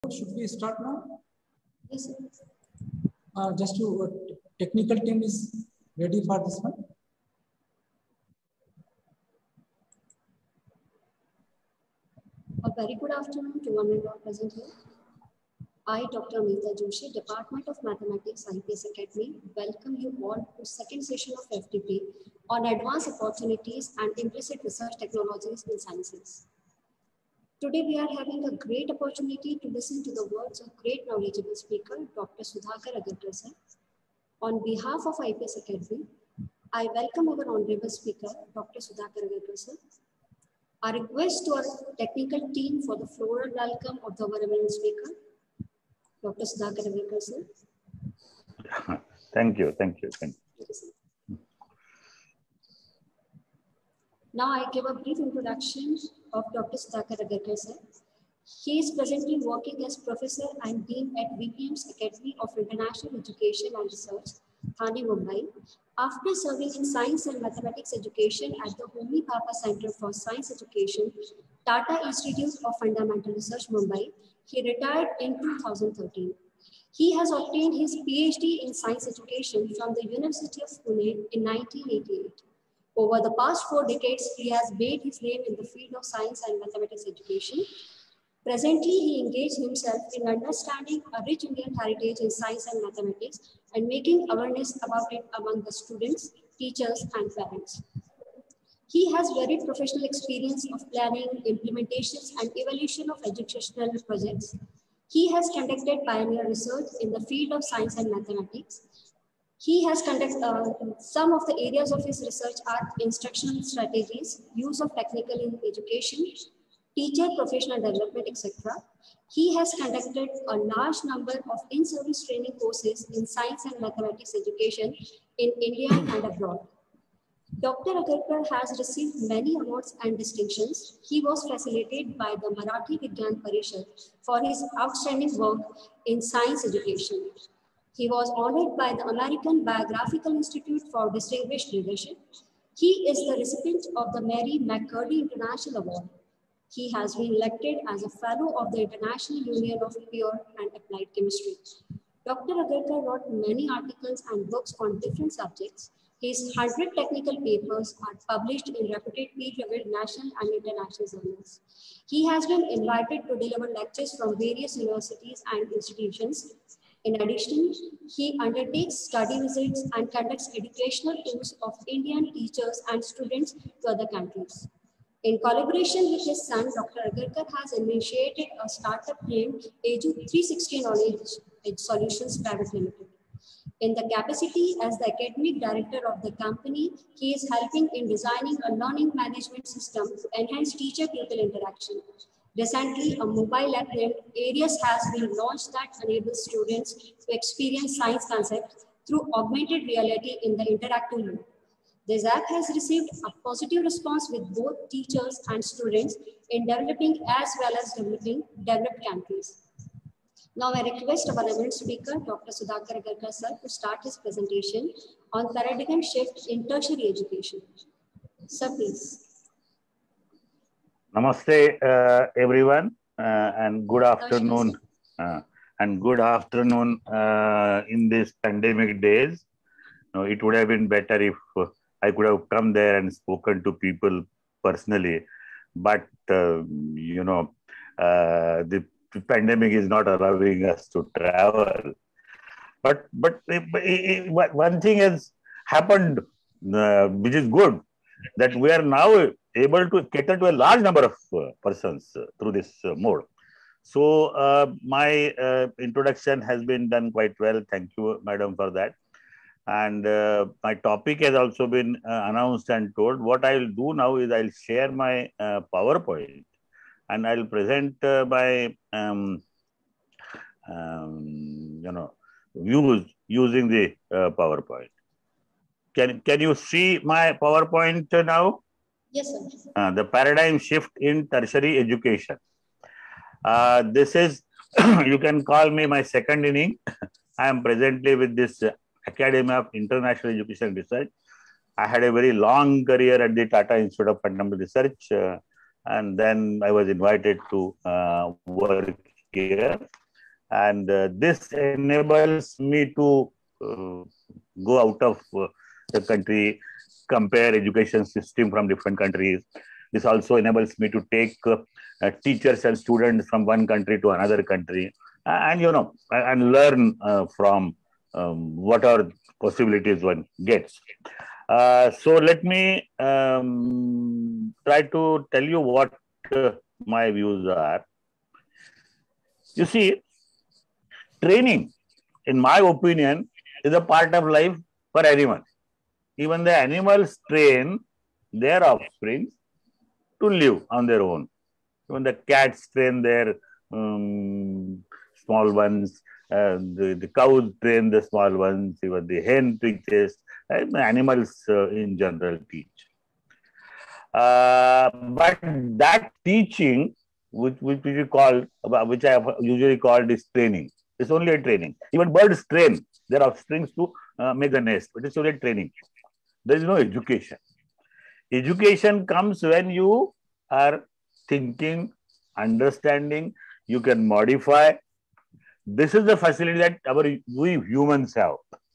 Should we start now? Yes, sir. Just to technical team is ready for this one. A very good afternoon to one and all present here. I, Dr. Amita Joshi, Department of Mathematics, IPS Academy, welcome you all to second session of FTP on advanced opportunities and implicit research technologies in sciences. Today, we are having a great opportunity to listen to the words of great knowledgeable speaker, Dr. Sudhakar Agarkar sir. On behalf of IPS Academy, I welcome our honorable speaker, Dr. Sudhakar Agarkar sir. I request to our technical team for the floral welcome of the honorable speaker, Dr. Sudhakar Agarkar sir. Thank you. Now I give a brief introduction of Dr. Sudhakar Agarkar sir. He is presently working as Professor and Dean at VPM's Academy of International Education and Research, Thane, Mumbai. After serving in Science and Mathematics Education at the Homi Bhabha Center for Science Education, Tata Institute of Fundamental Research, Mumbai, he retired in 2013. He has obtained his PhD in Science Education from the University of Pune in 1988. Over the past 4 decades, he has made his name in the field of science and mathematics education. Presently, he engaged himself in understanding a rich Indian heritage in science and mathematics and making awareness about it among the students, teachers, and parents. He has varied professional experience of planning, implementations, and evaluation of educational projects. He has conducted pioneer research in the field of science and mathematics. He has conducted some of the areas of his research are instructional strategies, use of technical in education, teacher professional development, etc. He has conducted a large number of in-service training courses in science and mathematics education in India and abroad. Dr. Agarkar has received many awards and distinctions. He was facilitated by the Marathi Vigyan Parishad for his outstanding work in science education. He was honored by the American Biographical Institute for Distinguished Leadership. He is the recipient of the Mary McCurdy International Award. He has been elected as a fellow of the International Union of Pure and Applied Chemistry. Dr. Agarkar wrote many articles and books on different subjects. His 100 technical papers are published in reputed peer-reviewed national and international journals. He has been invited to deliver lectures from various universities and institutions. In addition, he undertakes study visits and conducts educational tours of Indian teachers and students to other countries. In collaboration with his son, Dr. Agarkar has initiated a startup named Edu 360 Knowledge Solutions Private Limited. In the capacity as the academic director of the company, he is helping in designing a learning management system to enhance teacher-pupil interaction. Recently, a mobile app named Arius has been launched that enables students to experience science concepts through augmented reality in the interactive mode. This app has received a positive response with both teachers and students in developing as well as developed countries. Now I request our event speaker, Dr. Sudhakar Agarkar sir, to start his presentation on paradigm shift in tertiary education. Sir, please. Namaste, everyone, and good afternoon. In these pandemic days. It would have been better if I could have come there and spoken to people personally, but the pandemic is not allowing us to travel. But one thing has happened, which is good, that we are now able to cater to a large number of persons through this mode. So my introduction has been done quite well. Thank you, madam, for that. And my topic has also been announced and told. What I will do now is I'll share my PowerPoint and I'll present my views using the PowerPoint. Can you see my PowerPoint now? Yes, sir. The paradigm shift in tertiary education. This is, you can call me my second inning. I am presently with this Academy of International Education Research. I had a very long career at the Tata Institute of Fundamental Research, and then I was invited to work here. And this enables me to go out of the country, compare education system from different countries. This also enables me to take teachers and students from one country to another country, and and learn from what are possibilities one gets. So let me try to tell you what my views are. You see, training, in my opinion, is a part of life for anyone. Even the animals train their offspring to live on their own. Even the cats train their small ones, the cows train the small ones, even the hen teaches, animals in general teach. But that teaching, which I have usually called is training. It's only a training. Even birds train their offspring to make the nest, but it's only a training. There is no education. Education comes when you are thinking, understanding, you can modify. This is the facility that we humans have.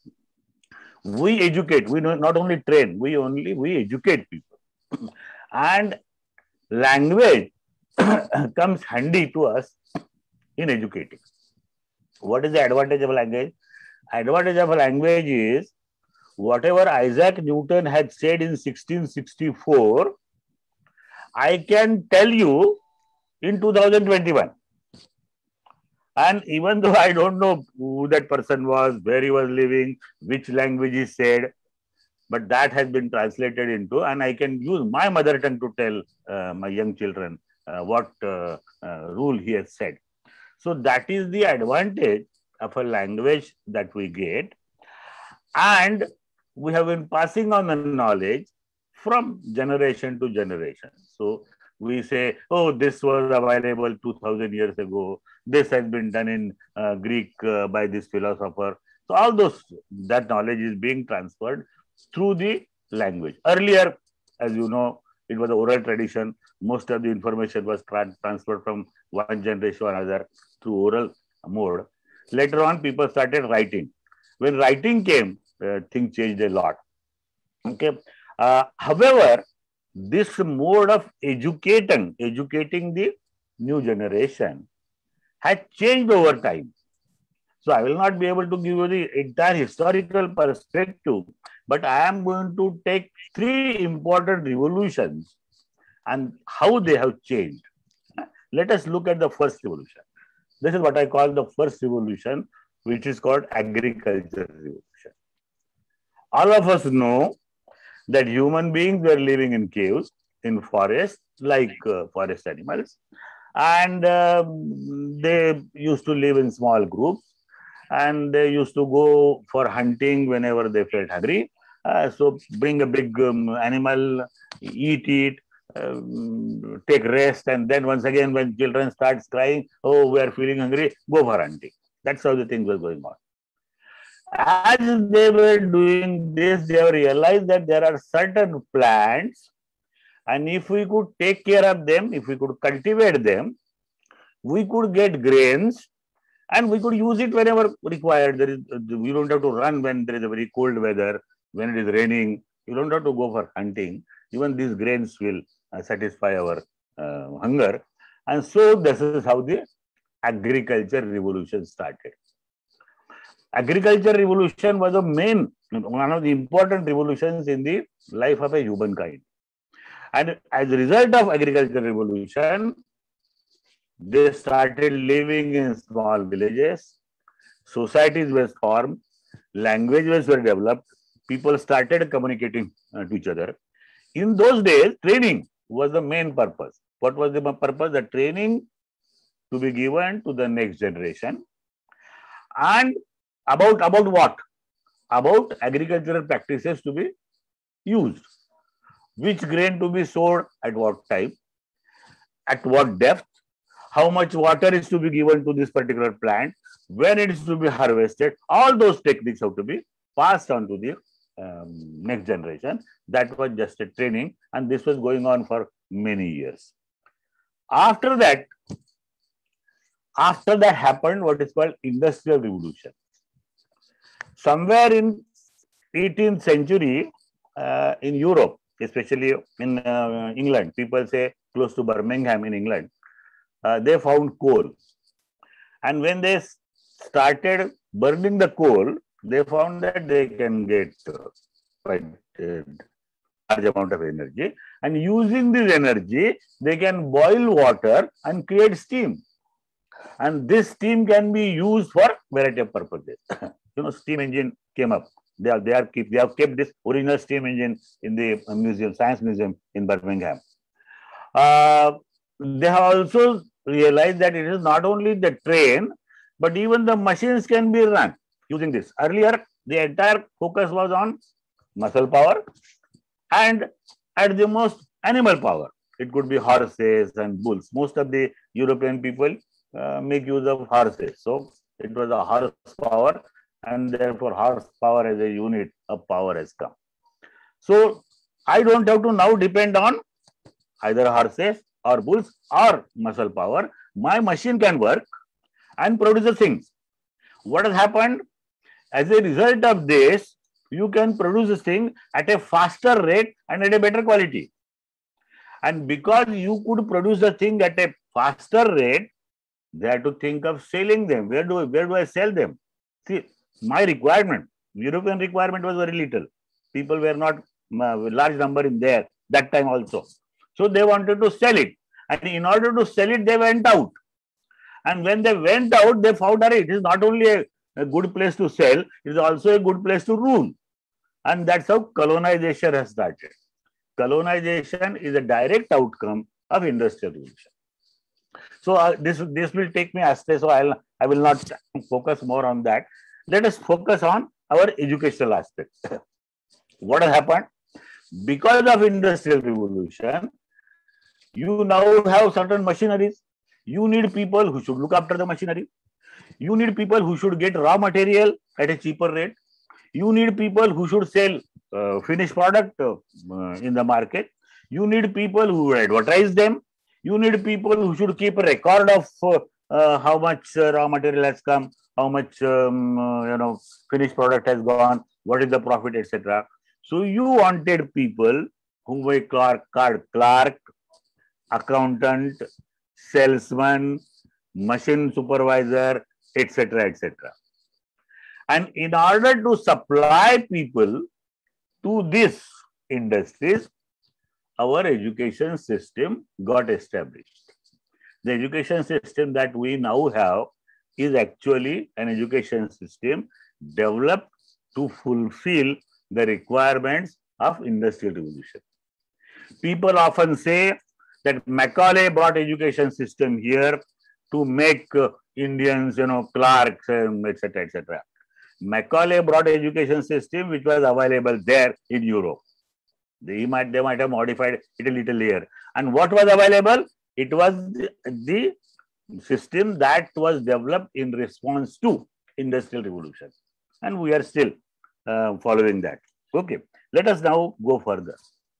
We educate, we not only train, we educate people. And language comes handy to us in educating. What is the advantage of language? Advantage of language is whatever Isaac Newton had said in 1664, I can tell you in 2021. And even though I don't know who that person was, where he was living, which language he said, but that has been translated into, and I can use my mother tongue to tell my young children what rule he has said. So that is the advantage of a language that we get. And we have been passing on the knowledge from generation to generation. So we say, oh, this was available 2000 years ago. This has been done in Greek by this philosopher. So all that knowledge is being transferred through the language. Earlier, as you know, it was an oral tradition. Most of the information was transferred from one generation to another through oral mode. Later on, people started writing. When writing came, things changed a lot. Okay. However, this mode of educating the new generation has changed over time. So I will not be able to give you the entire historical perspective, but I am going to take 3 important revolutions and how they have changed. Let us look at the first revolution. This is what I call the first revolution, which is called agricultural revolution. All of us know that human beings were living in caves, in forests, like forest animals. And they used to live in small groups. And they used to go for hunting whenever they felt hungry. So bring a big animal, eat it, take rest. And then once again, when children start crying, oh, we are feeling hungry, go for hunting. That's how the things were going on. As they were doing this, they realized that there are certain plants, and if we could take care of them, if we could cultivate them, we could get grains, and we could use it whenever required. We don't have to run when there is a very cold weather, when it is raining. You don't have to go for hunting. Even these grains will satisfy our hunger. And so this is how the agriculture revolution started. Agriculture revolution was one of the important revolutions in the life of a humankind. And as a result of agriculture revolution, they started living in small villages, societies were formed, languages were developed, people started communicating to each other. In those days, training was the main purpose. What was the purpose? The training to be given to the next generation. And about what? About agricultural practices to be used. Which grain to be sowed at what time, at what depth, how much water is to be given to this particular plant, when it is to be harvested. All those techniques have to be passed on to the next generation. That was just a training, and this was going on for many years. After that, After that happened what is called Industrial Revolution. Somewhere in 18th century in Europe, especially in England, people say close to Birmingham in England, they found coal. And when they started burning the coal, they found that they can get quite large amount of energy. And using this energy, they can boil water and create steam. And this steam can be used for variety of purposes. Steam engine came up. They have kept this original steam engine in the museum, Science Museum in Birmingham. They have also realized that it is not only the train, but even the machines can be run using this. Earlier, the entire focus was on muscle power and at the most animal power. It could be horses and bulls. Most of the European people make use of horses. So it was a horsepower, and therefore horsepower as a unit of power has come. So I don't have to now depend on either horses or bulls or muscle power. My machine can work and produce the things. What has happened? As a result of this, you can produce this thing at a faster rate and at a better quality. And because you could produce the thing at a faster rate, they had to think of selling them. Where do I sell them? See, my requirement, European requirement was very little. People were not large number in there that time also. So they wanted to sell it. And in order to sell it, they went out. And when they went out, they found that it is not only a good place to sell, it is also a good place to rule. And that's how colonization has started. Colonization is a direct outcome of Industrial Revolution. So this will take me astray, so I will not focus more on that. Let us focus on our educational aspect. What has happened? Because of Industrial Revolution, you now have certain machineries. You need people who should look after the machinery. You need people who should get raw material at a cheaper rate. You need people who should sell finished product in the market. You need people who advertise them. You need people who should keep a record of how much raw material has come, how much finished product has gone, what is the profit, etc. So you wanted people who were clerk, accountant, salesman, machine supervisor, etc., etc. And in order to supply people to these industries, our education system got established. The education system that we now have is actually an education system developed to fulfill the requirements of Industrial Revolution. People often say that Macaulay brought education system here to make Indians, clerks, etc., etc. Macaulay brought education system which was available there in Europe. They might have modified it a little here. And what was available? It was the system that was developed in response to Industrial Revolution. And we are still following that. Okay, let us now go further.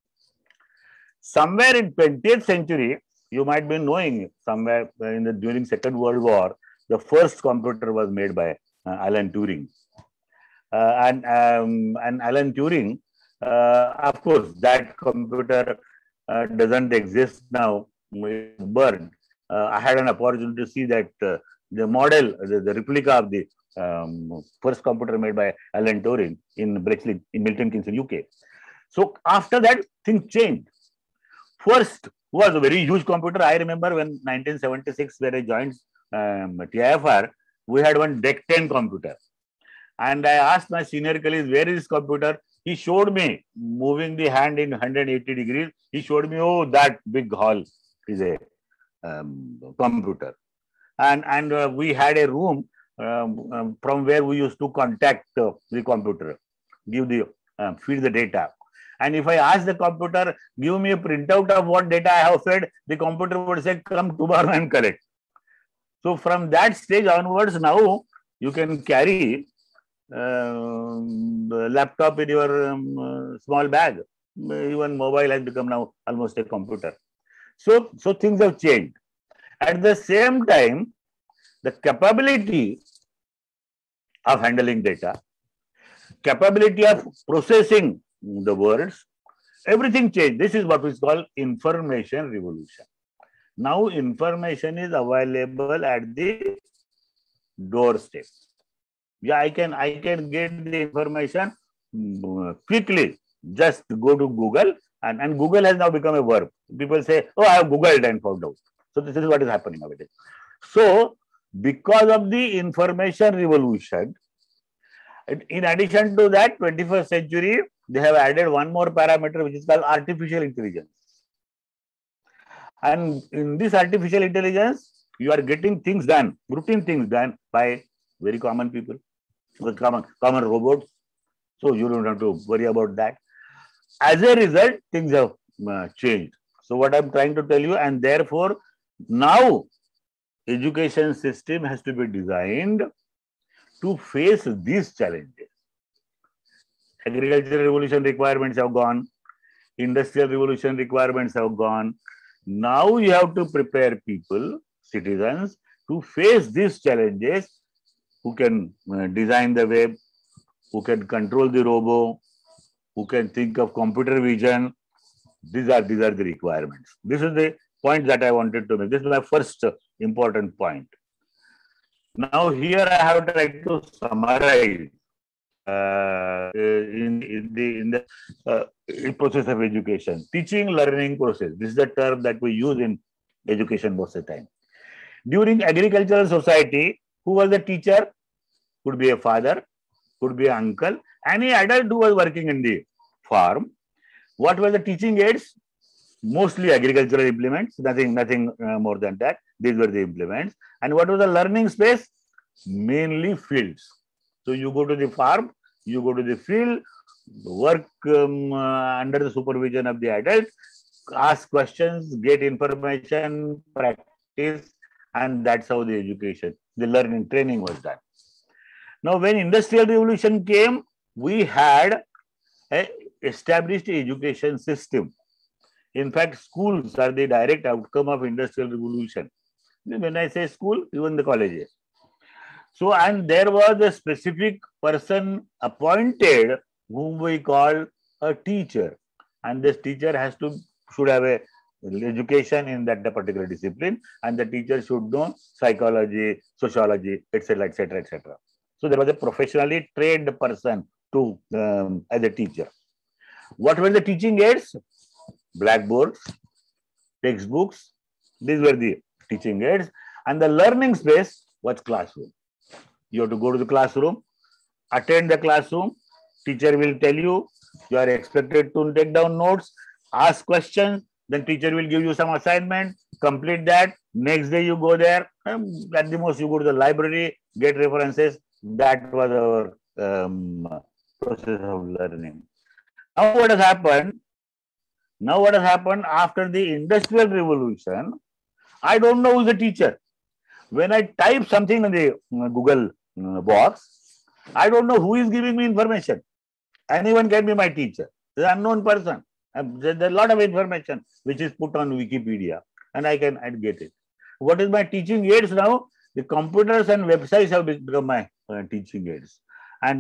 Somewhere in 20th century, you might be knowing, somewhere during Second World War, the first computer was made by Alan Turing. And Alan Turing, of course, that computer doesn't exist now, it's burned. I had an opportunity to see that the model, the replica of the first computer made by Alan Turing in Bletchley, in Milton Keynes, in UK. So after that, things changed. First was a very huge computer. I remember when 1976, when I joined TIFR, we had one DEC 10 computer. And I asked my senior colleagues, where is this computer? He showed me, moving the hand in 180 degrees. He showed me, oh, that big hall is a computer. And we had a room from where we used to contact the computer, feed the data. And if I ask the computer, give me a printout of what data I have fed, the computer would say, come tomorrow and collect. So from that stage onwards, now you can carry the laptop in your small bag. Even mobile has become now almost a computer. So things have changed. At the same time, the capability of handling data, capability of processing the words, everything changed. This is what is called information revolution. Now information is available at the doorstep. Yeah, I can get the information quickly. Just go to Google, and Google has now become a verb. People say, oh, I have Googled and found out. So this is what is happening nowadays. So because of the information revolution, in addition to that, 21st century, they have added one more parameter, which is called artificial intelligence. And in this artificial intelligence, you are getting things done, routine things done by very common people, common robots. So you don't have to worry about that. As a result, things have changed. So what I'm trying to tell you, and therefore, now education system has to be designed to face these challenges. Agricultural revolution requirements have gone. Industrial revolution requirements have gone. Now you have to prepare people, citizens, to face these challenges, who can design the web, who can control the robot, who can think of computer vision. These are the requirements. This is the point that I wanted to make. This is my first important point. Now here I have tried to summarize in the process of education. Teaching, learning process. This is the term that we use in education most of the time. During agricultural society, who was the teacher? Could be a father, could be an uncle, any adult who was working in the farm. What were the teaching aids? Mostly agricultural implements, nothing more than that. These were the implements. And what was the learning space? Mainly fields. So you go to the farm, you go to the field, work under the supervision of the adult, ask questions, get information, practice, and that's how the education, the learning, training was done. Now, when Industrial Revolution came, we had an established education system. In fact, schools are the direct outcome of Industrial Revolution. When I say school, even the colleges. So, and there was a specific person appointed whom we call a teacher. And this teacher should have a education in that particular discipline, and the teacher should know psychology, sociology, etc., etc., etc. So there was a professionally trained person to as a teacher. What were the teaching aids? Blackboards, textbooks. These were the teaching aids, and the learning space was classroom. You have to go to the classroom, attend the classroom. Teacher will tell you. You are expected to take down notes, ask questions. Then teacher will give you some assignment. Complete that. Next day you go there. At the most you go to the library, get references. That was our process of learning. Now what has happened? Now what has happened after the Industrial Revolution? I don't know who's the teacher. When I type something in the Google box, I don't know who is giving me information. Anyone can be my teacher. There's an unknown person. There's a lot of information which is put on Wikipedia, and I can get it. What is my teaching aids now? The computers and websites have become my teaching aids. And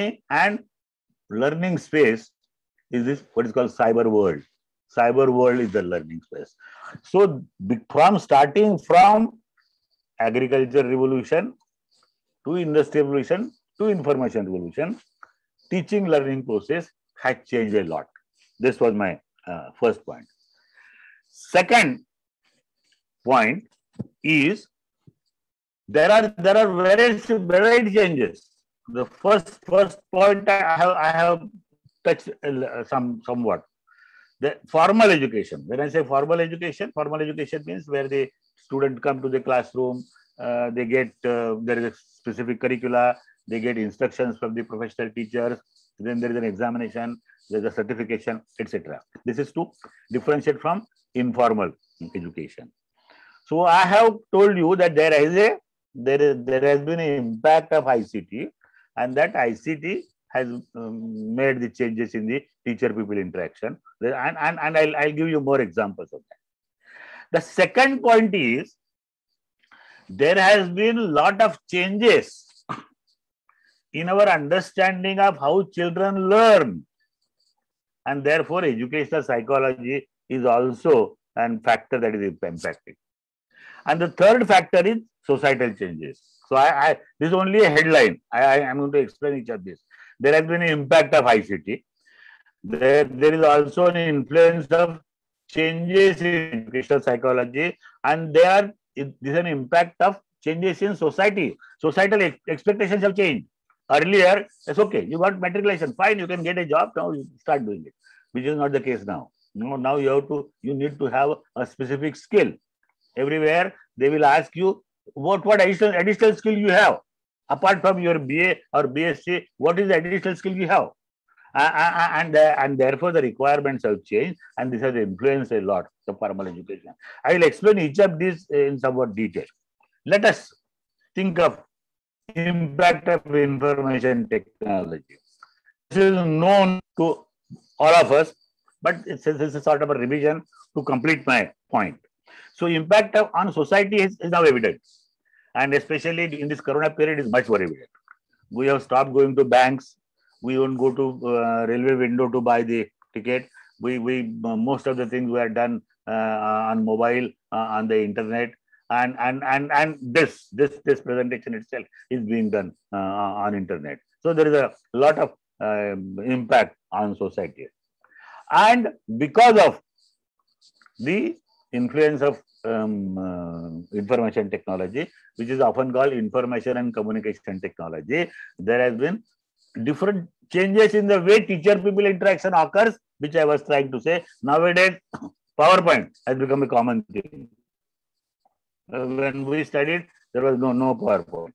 learning space is this what is called cyber world. Cyber world is the learning space. So starting from agricultural revolution to industrial revolution to information revolution, teaching learning process has changed a lot. This was my first point. Second point is there are varied changes. The first point I have touched somewhat. The formal education. When I say formal education means where the student come to the classroom, they get there is a specific curricula, they get instructions from the professional teachers, then there is an examination, there is a certification, etc. This is to differentiate from informal education. So I have told you that there has been an impact of ICT, and that ICT has made the changes in the teacher-pupil interaction. And I'll give you more examples of that. The second point is there has been a lot of changes in our understanding of how children learn. And therefore, educational psychology is also a factor that is impacting. And the third factor is societal changes. So this is only a headline. I am going to explain each of this. There has been an impact of ICT. There is also an influence of changes in educational psychology, and this is an impact of changes in society. Societal expectations have changed. Earlier, it's okay, you got matriculation, fine, you can get a job, now you start doing it, which is not the case now. Now you need to have a specific skill. Everywhere they will ask you what additional skill you have apart from your BA or BSc. What is the additional skill you have? And therefore the requirements have changed, and this has influenced a lot the formal education. I will explain each of these in somewhat detail. Let us think of impact of information technology. This is known to all of us, but this is a sort of a revision to complete my point. So impact on society is now evident, and especially in this Corona period is much more evident. We have stopped going to banks. We won't go to railway window to buy the ticket. We most of the things were done on mobile, on the internet, and this presentation itself is being done on internet. So there is a lot of impact on society, and because of the influence of information technology, which is often called information and communication technology, there has been different changes in the way teacher-pupil interaction occurs, which I was trying to say. Nowadays, PowerPoint has become a common thing. When we studied, there was no PowerPoint.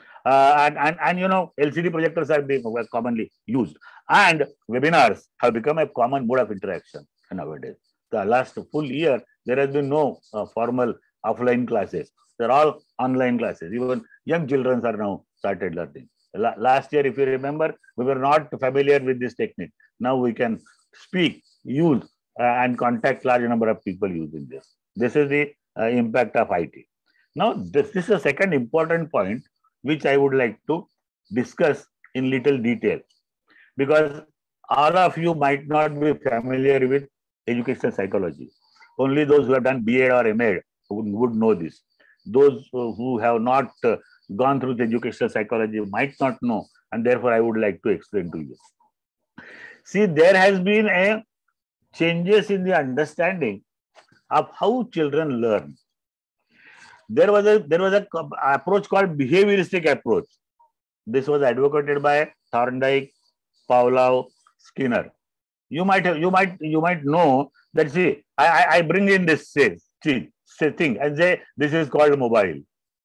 And you know, LCD projectors were commonly used. And webinars have become a common mode of interaction nowadays. The last full year, there has been no formal offline classes. They're all online classes. Even young children are now started learning. Last year, if you remember, we were not familiar with this technique. Now we can speak, use, and contact large number of people using this. This is the impact of IT. Now, this is a second important point which I would like to discuss in little detail, because all of you might not be familiar with educational psychology. Only those who have done BA or MA would know this. Those who have not gone through the educational psychology might not know, and therefore I would like to explain to you. See, there has been a changes in the understanding of how children learn. There was a approach called behavioristic approach. This was advocated by Thorndike, Pavlov, Skinner. You might know that. See, I bring in this thing and say this is called mobile.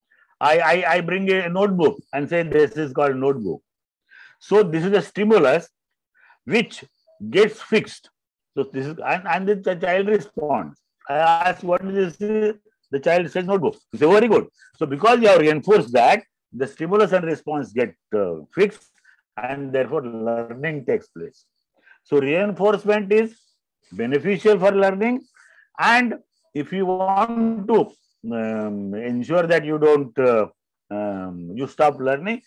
I bring a notebook and say this is called notebook. So this is a stimulus which gets fixed. So this is and the child responds. I ask what is this? The child says notebook. You say very good. So because you have reinforced that, the stimulus and response get fixed, and therefore learning takes place. So reinforcement is beneficial for learning, and if you want to ensure that you don't you stop learning,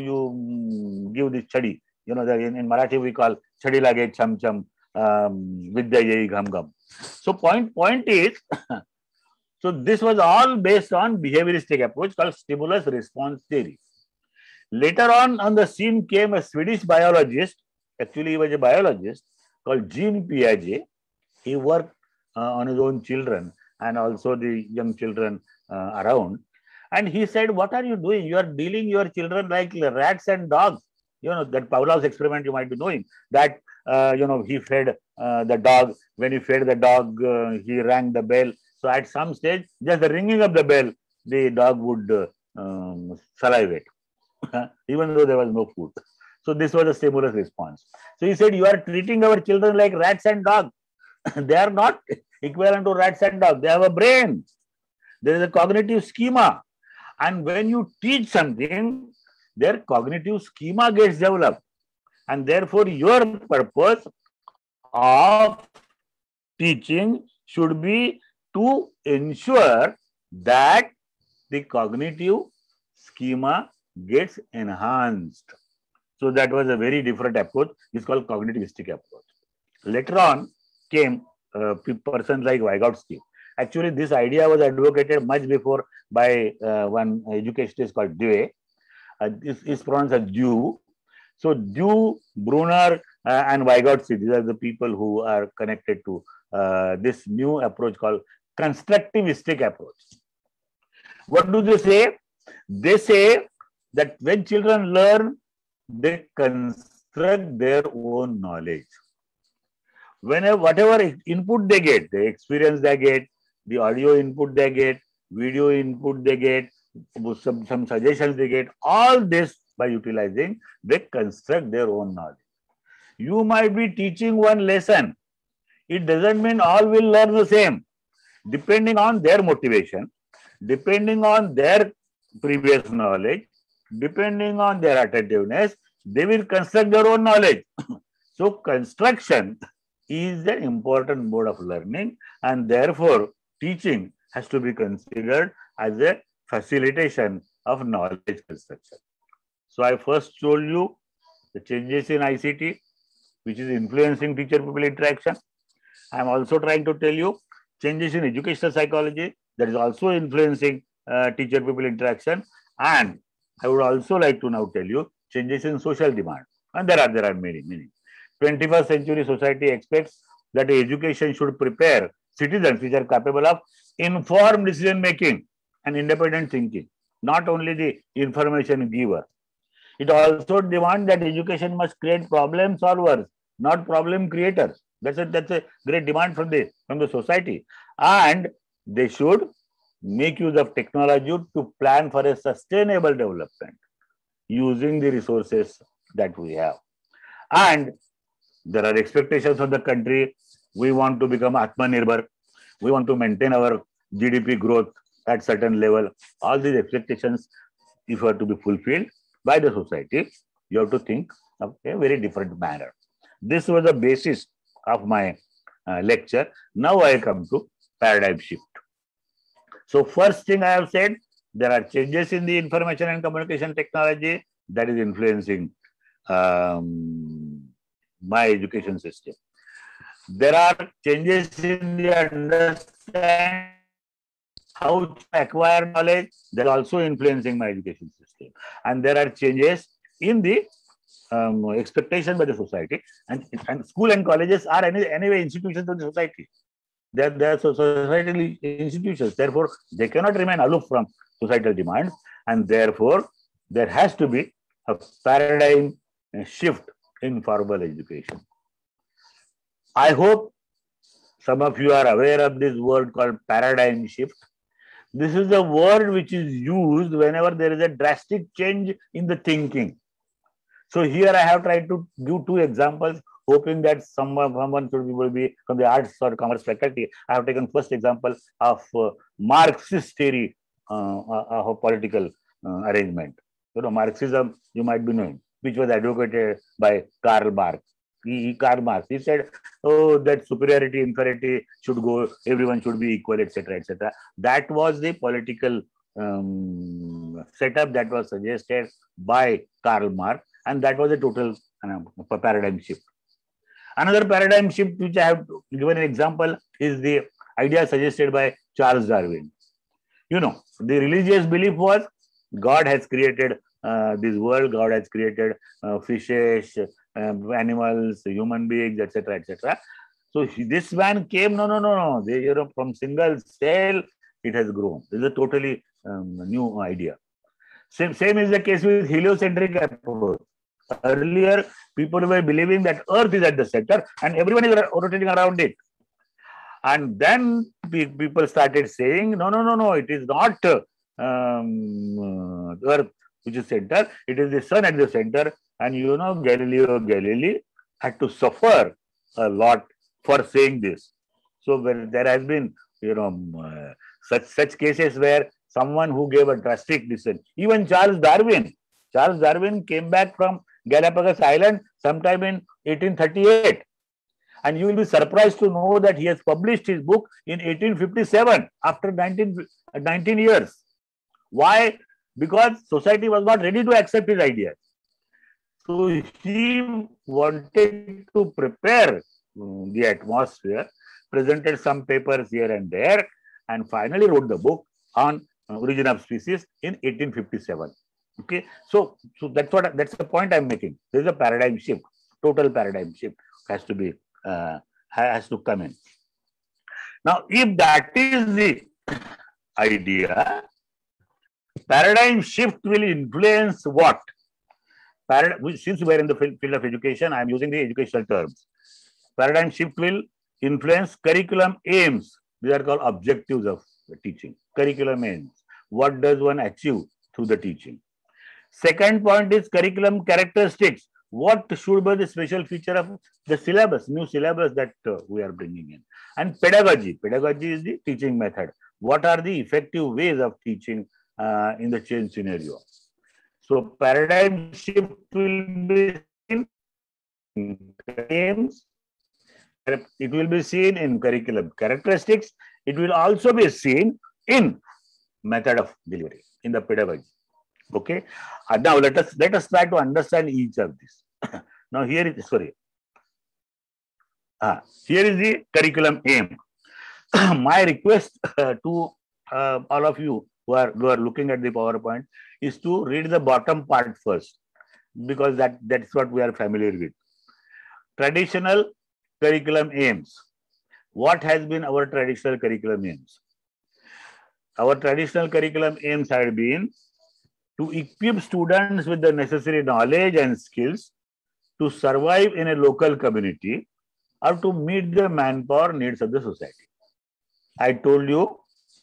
you give this chadi. You know, in Marathi we call chadi lage cham cham, vidya yehi gham gham. So point is, so this was all based on behavioristic approach called stimulus response theory. Later on the scene came a Swedish biologist. Actually, he was a biologist called Jean Piaget. He worked on his own children and also the young children around. And he said, what are you doing? You are dealing your children like rats and dogs. You know, that Pavlov's experiment you might be knowing. That, you know, he fed the dog. When he fed the dog, he rang the bell. So at some stage, just the ringing of the bell, the dog would salivate, even though there was no food. So this was a stimulus response. So he said, you are treating our children like rats and dogs. They are not equivalent to rats and dogs. They have a brain. There is a cognitive schema. And when you teach something, their cognitive schema gets developed. And therefore, your purpose of teaching should be to ensure that the cognitive schema gets enhanced. So that was a very different approach. It's called cognitivistic approach. Later on came persons like Vygotsky. Actually, this idea was advocated much before by one educationist called Dewey. This is pronounced as Dew. So Dew, Brunner, and Vygotsky, these are the people who are connected to this new approach called constructivistic approach. What do they say? They say that when children learn, they construct their own knowledge. Whatever input they get, the experience they get, the audio input they get, video input they get, some suggestions they get, all this by utilizing, they construct their own knowledge. You might be teaching one lesson. It doesn't mean all will learn the same. Depending on their motivation, depending on their previous knowledge, depending on their attentiveness, they will construct their own knowledge. So construction is an important mode of learning, and therefore teaching has to be considered as a facilitation of knowledge construction. So I first told you the changes in ICT, which is influencing teacher-pupil interaction. I am also trying to tell you changes in educational psychology that is also influencing teacher-pupil interaction. And I would also like to now tell you changes in social demand. And there are many. 21st century society expects that education should prepare citizens which are capable of informed decision making and independent thinking, not only the information giver. It also demands that education must create problem solvers, not problem creators. That's a great demand from the society. And they should make use of technology to plan for a sustainable development using the resources that we have. And there are expectations of the country. We want to become Atmanirbhar. We want to maintain our GDP growth at certain level. All these expectations, if are to be fulfilled by the society, you have to think of a very different manner. This was the basis of my lecture. Now I come to paradigm shift. So first thing I have said, there are changes in the information and communication technology that is influencing my education system. There are changes in the understanding how to acquire knowledge that is also influencing my education system. And there are changes in the expectation by the society. And school and colleges are anyway institutions of the society. They are societal institutions. Therefore, they cannot remain aloof from societal demands. And therefore, there has to be a paradigm shift in formal education. I hope some of you are aware of this word called paradigm shift. This is a word which is used whenever there is a drastic change in the thinking. So here I have tried to give two examples, hoping that someone will be from the arts or commerce faculty. I have taken first example of Marxist theory of political arrangement. You know, Marxism, you might be knowing, which was advocated by Karl Marx. Karl Marx, he said, oh, that superiority, inferiority should go, everyone should be equal, etc., etc. That was the political setup that was suggested by Karl Marx, and that was a total paradigm shift. Another paradigm shift, which I have given an example, is the idea suggested by Charles Darwin. You know, the religious belief was God has created this world, God has created fishes, animals, human beings, etc., etc. So this man came, no. They, you know, from single cell, it has grown. This is a totally new idea. Same is the case with heliocentric approach. Earlier, people were believing that Earth is at the center and everyone is rotating around it. And then people started saying, no, it is not Earth which is center, it is the sun at the center. And you know, Galileo Galilei had to suffer a lot for saying this. So when there has been, you know, such cases where someone who gave a drastic decision, even Charles Darwin came back from Galapagos Island sometime in 1838. And you will be surprised to know that he has published his book in 1857 after 19 years. Why? Because society was not ready to accept his ideas. So he wanted to prepare the atmosphere, presented some papers here and there, and finally wrote the book on Origin of Species in 1857. Okay, so that's the point I'm making. There is a paradigm shift, total paradigm shift has to come in. Now, if that is the idea, paradigm shift will influence what? Since we are in the field of education, I am using the educational terms. Paradigm shift will influence curriculum aims. These are called objectives of teaching. Curriculum aims. What does one achieve through the teaching? Second point is curriculum characteristics. What should be the special feature of the syllabus, new syllabus that we are bringing in? And pedagogy. Pedagogy is the teaching method. What are the effective ways of teaching in the change scenario? So paradigm shift will be seen in aims. It will be seen in curriculum characteristics. It will also be seen in method of delivery, in the pedagogy. Okay. Now let us try to understand each of these. Now here is here is the curriculum aim. My request to all of you who are looking at the PowerPoint is to read the bottom part first, because that's what we are familiar with. Traditional curriculum aims. What has been our traditional curriculum aims? Our traditional curriculum aims had been to equip students with the necessary knowledge and skills to survive in a local community or to meet the manpower needs of the society. I told you,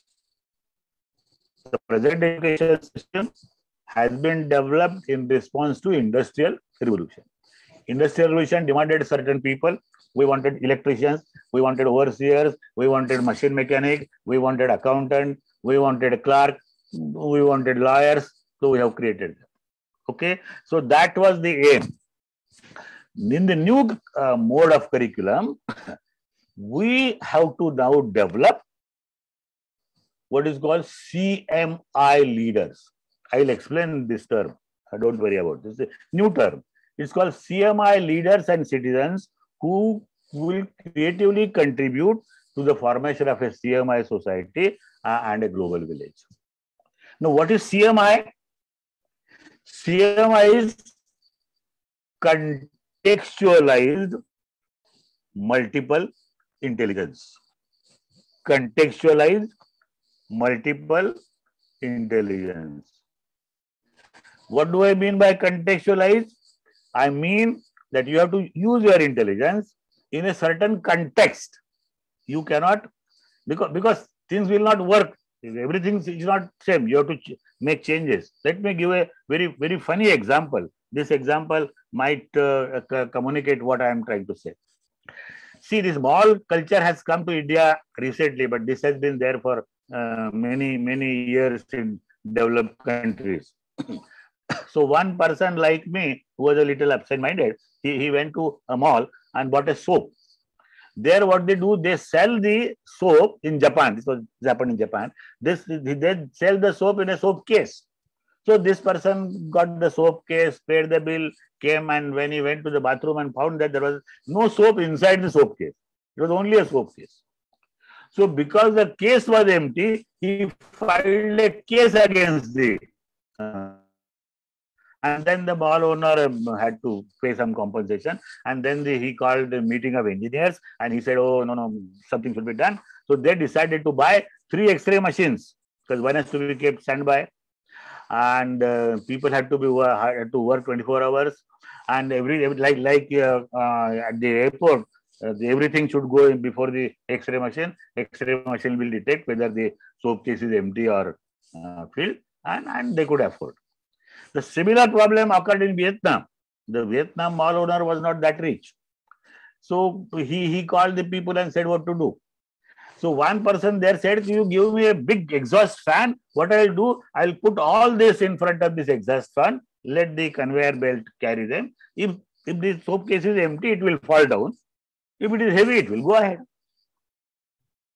the present education system has been developed in response to Industrial Revolution. Industrial Revolution demanded certain people. We wanted electricians, we wanted overseers, we wanted machine mechanic, we wanted accountant, we wanted a clerk, we wanted lawyers. So we have created them. Okay, so that was the aim. In the new mode of curriculum, we have to now develop what is called CMI leaders. I'll explain this term. Don't worry about this. It's a new term. It's called CMI leaders and citizens who will creatively contribute to the formation of a CMI society and a global village. Now, what is CMI? CMI is contextualized multiple intelligence. Contextualized multiple intelligence. What do I mean by contextualized? I mean that you have to use your intelligence in a certain context. You cannot, because things will not work. Everything is not same. You have to make changes. Let me give a very, very funny example. This example might communicate what I am trying to say. See, this mall culture has come to India recently, but this has been there for many, many years in developed countries. So one person like me, who was a little absent-minded, he went to a mall and bought a soap. There, what they do, they sell the soap in Japan. This was happened in Japan. They sell the soap in a soap case. So this person got the soap case, paid the bill, came, and when he went to the bathroom and found that there was no soap inside the soap case. It was only a soap case. So because the case was empty, he filed a case against the and then the mall owner had to pay some compensation. And then he called a meeting of engineers and he said, oh, no, something should be done. So they decided to buy 3 X-ray machines, because one has to be kept standby. And people had to work 24 hours. And like at the airport, everything should go in before the X-ray machine. X-ray machine will detect whether the soap case is empty or filled, and they could afford. The similar problem occurred in Vietnam. The Vietnam mall owner was not that rich. So he called the people and said what to do. So one person there said, you give me a big exhaust fan. What I'll do, I'll put all this in front of this exhaust fan. Let the conveyor belt carry them. If the soap case is empty, it will fall down. If it is heavy, it will go ahead.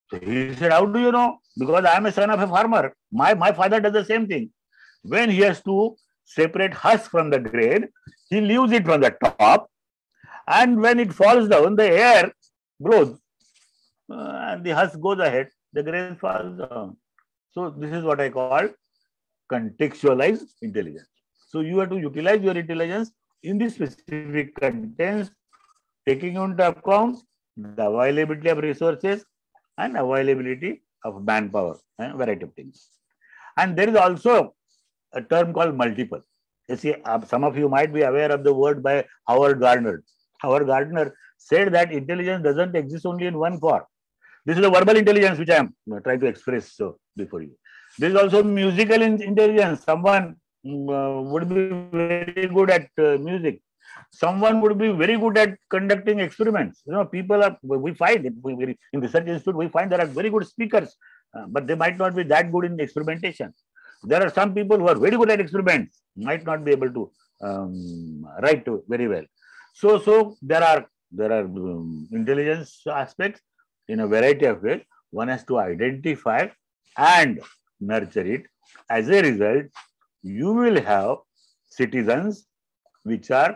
So he said, how do you know? Because I am a son of a farmer. My father does the same thing. When he has to separate husk from the grain, he leaves it from the top, and when it falls down, the air blows, and the husk goes ahead, the grain falls down. So this is what I call contextualized intelligence. So you have to utilize your intelligence in the specific contents, taking into account the availability of resources and availability of manpower and variety of things. And there is also a term called multiple. You see, some of you might be aware of the word by Howard Gardner. Howard Gardner said that intelligence doesn't exist only in one form. This is the verbal intelligence which I am trying to express before you. There is also musical intelligence. Someone would be very good at music. Someone would be very good at conducting experiments. You know, people are, we find, in research institute, we find there are very good speakers, but they might not be that good in experimentation. There are some people who are very good at experiments, might not be able to write very well. So there are intelligence aspects in a variety of ways. One has to identify and nurture it. As a result, you will have citizens which are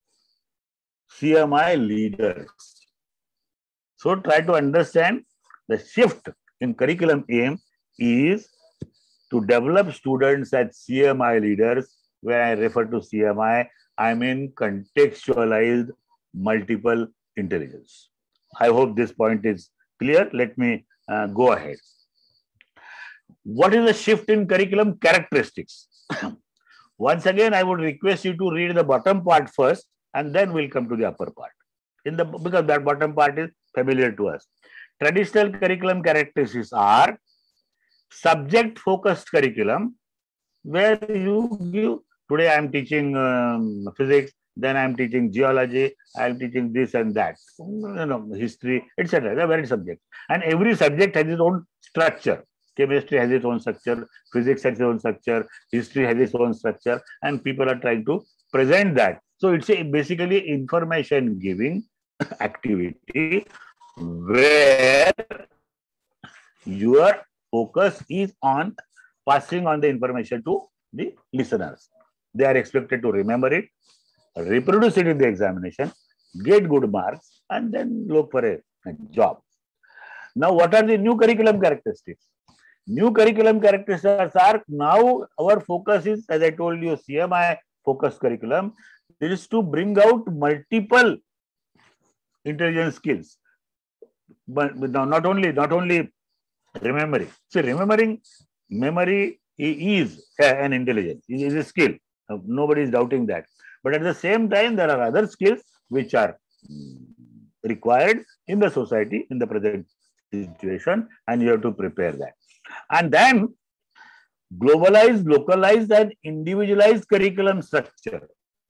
CMI leaders. So try to understand the shift in curriculum aim is to develop students as CMI leaders. When I refer to CMI, I mean contextualized multiple intelligence. I hope this point is clear. Let me go ahead. What is the shift in curriculum characteristics? Once again, I would request you to read the bottom part first, and then we'll come to the upper part. Because that bottom part is familiar to us. Traditional curriculum characteristics are subject-focused curriculum, where you give, today I am teaching physics, then I am teaching geology, I am teaching this and that, history, etc. They are varied subjects. And every subject has its own structure. Chemistry has its own structure, physics has its own structure, history has its own structure, and people are trying to present that. So it's basically information giving activity where your focus is on passing on the information to the listeners. They are expected to remember it, reproduce it in the examination, get good marks, and then look for a job. Now, what are the new curriculum characteristics? New curriculum characteristics are, now our focus is, as I told you, CMI focused curriculum. It is to bring out multiple intelligence skills, but not only remembering. So memory is an intelligence, it is a skill. Nobody is doubting that. But at the same time, there are other skills which are required in the society, in the present situation, and you have to prepare that. And then globalized, localized, and individualized curriculum structure.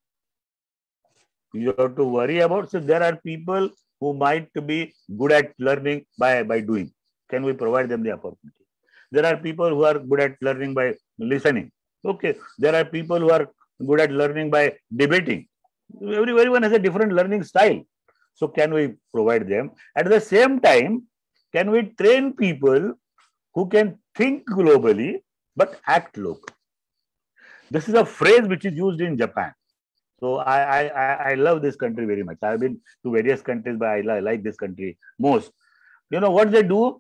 You have to worry about. So there are people who might be good at learning by doing. Can we provide them the opportunity? There are people who are good at learning by listening. Okay. There are people who are good at learning by debating. Everyone has a different learning style. So can we provide them? At the same time, can we train people who can think globally but act locally? This is a phrase which is used in Japan. So I love this country very much. I've been to various countries, but I like this country most. You know what they do?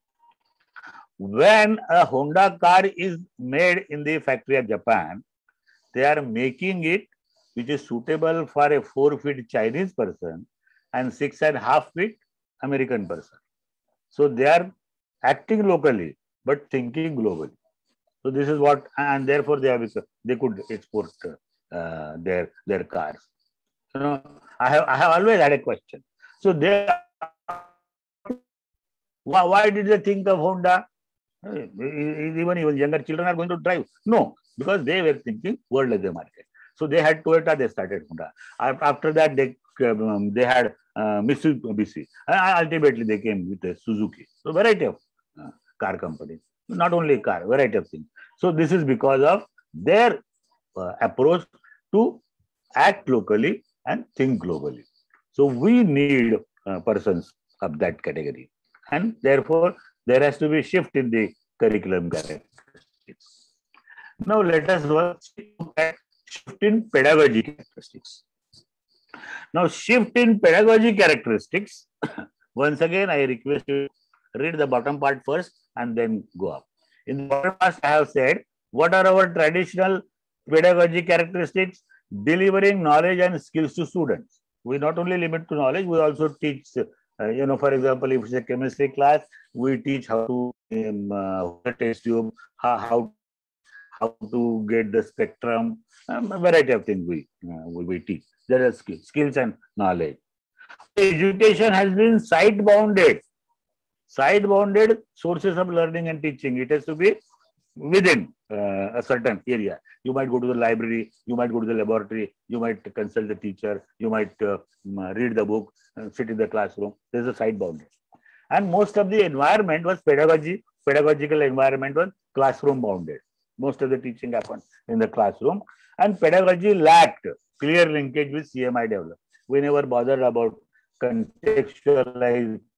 When a Honda car is made in the factory of Japan, they are making it which is suitable for a 4-feet Chinese person and 6.5 feet American person. So they are acting locally but thinking globally. So this is what, and therefore they could export their cars. You know, I have always had a question. So why did they think of Honda? Even younger children are going to drive. No, because they were thinking world as a market. So they had Toyota, they started Honda. After that, they had Mitsubishi. Ultimately, they came with Suzuki. So variety of car companies. Not only car, variety of things. So this is because of their approach to act locally and think globally. So we need persons of that category. And therefore, there has to be shift in the curriculum characteristics. Now let us look at shift in pedagogy characteristics. Now shift in pedagogy characteristics, once again I request you read the bottom part first and then go up. In the bottom part I have said, what are our traditional pedagogy characteristics? Delivering knowledge and skills to students. We not only limit to knowledge, we also teach, for example, if it's a chemistry class, we teach how to test tube, how to get the spectrum, a variety of things we teach. There are skills and knowledge. Education has been site-bounded. Site-bounded sources of learning and teaching. It has to be within a certain area. You might go to the library, you might go to the laboratory, you might consult the teacher, you might read the book, sit in the classroom. There's a site boundary. And most of the environment was pedagogical environment was classroom bounded. Most of the teaching happened in the classroom, and pedagogy lacked clear linkage with CMI development. We never bothered about contextualized,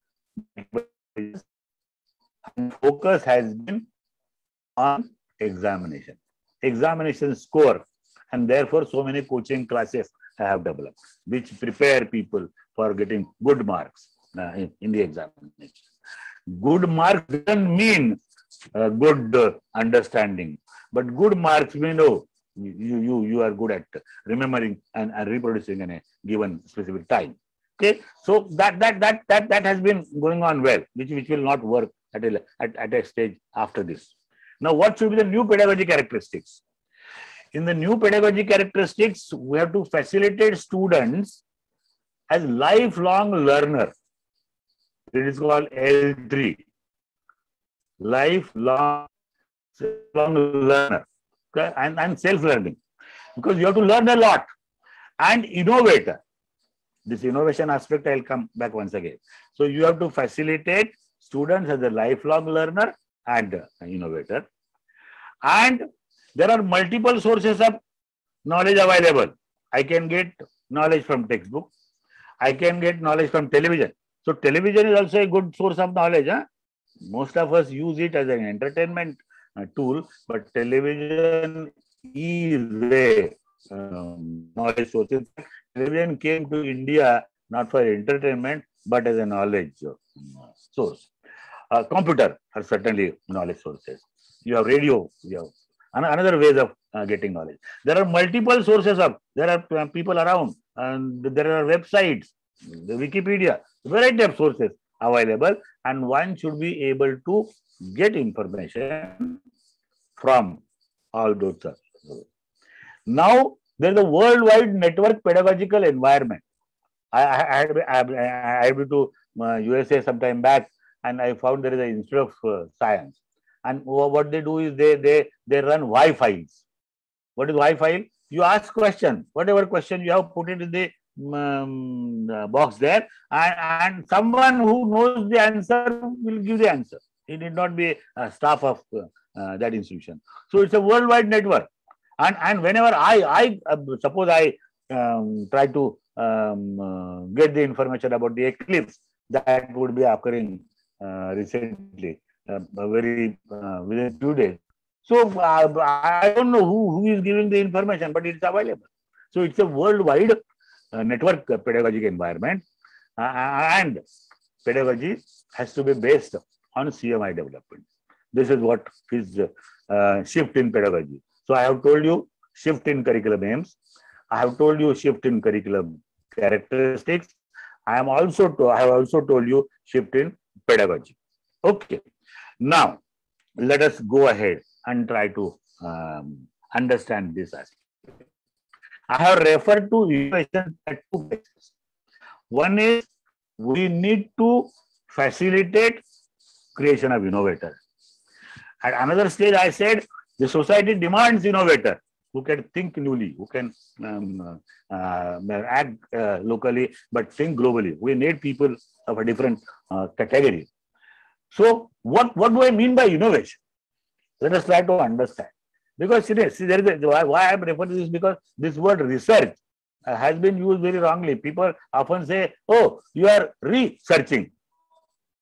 and focus has been on examination score, and therefore so many coaching classes have developed which prepare people for getting good marks in the examination. Good marks doesn't mean good understanding, but good marks mean you are good at remembering and reproducing in a given specific time. Okay, so that has been going on well, which will not work at a stage after this. Now, what should be the new pedagogy characteristics? In the new pedagogy characteristics, we have to facilitate students as lifelong learner. It is called L3. Lifelong learner, okay? And self-learning. Because you have to learn a lot. And innovator. This innovation aspect, I'll come back once again. So you have to facilitate students as a lifelong learner and innovator. And there are multiple sources of knowledge available. I can get knowledge from textbook. I can get knowledge from television. So television is also a good source of knowledge. Huh? Most of us use it as an entertainment tool, but television is a knowledge source. Television came to India not for entertainment, but as a knowledge source. Computer are certainly knowledge sources. You have radio, you have another ways of getting knowledge. There are multiple sources of, there are people around, and there are websites, the Wikipedia, variety of sources available, and one should be able to get information from all those sources. Now, there is a worldwide network pedagogical environment. I had been to USA some time back, and I found there is an Institute of Science. And what they do is they run Wi-Fi's. What is Wi-Fi? You ask question, whatever question you have, put it in the box there, and someone who knows the answer will give the answer. It need not be a staff of that institution. So it's a worldwide network. And whenever I suppose I try to get the information about the eclipse that would be occurring recently, within a few days. So I don't know who is giving the information, but it's available. So it's a worldwide network pedagogic environment, and pedagogy has to be based on CMI development. This is what is shift in pedagogy. So I have told you shift in curriculum aims. I have told you shift in curriculum characteristics. I have also told you shift in pedagogy. Okay. Now, let us go ahead and try to understand this aspect. I have referred to innovation at two places. One is we need to facilitate creation of innovators. At another stage, I said the society demands innovators who can think newly, who can act locally, but think globally. We need people of a different category. So what do I mean by innovation? Let us try to understand. Because see, there is why I am referring to this, because this word research has been used very wrongly. People often say, oh, you are researching.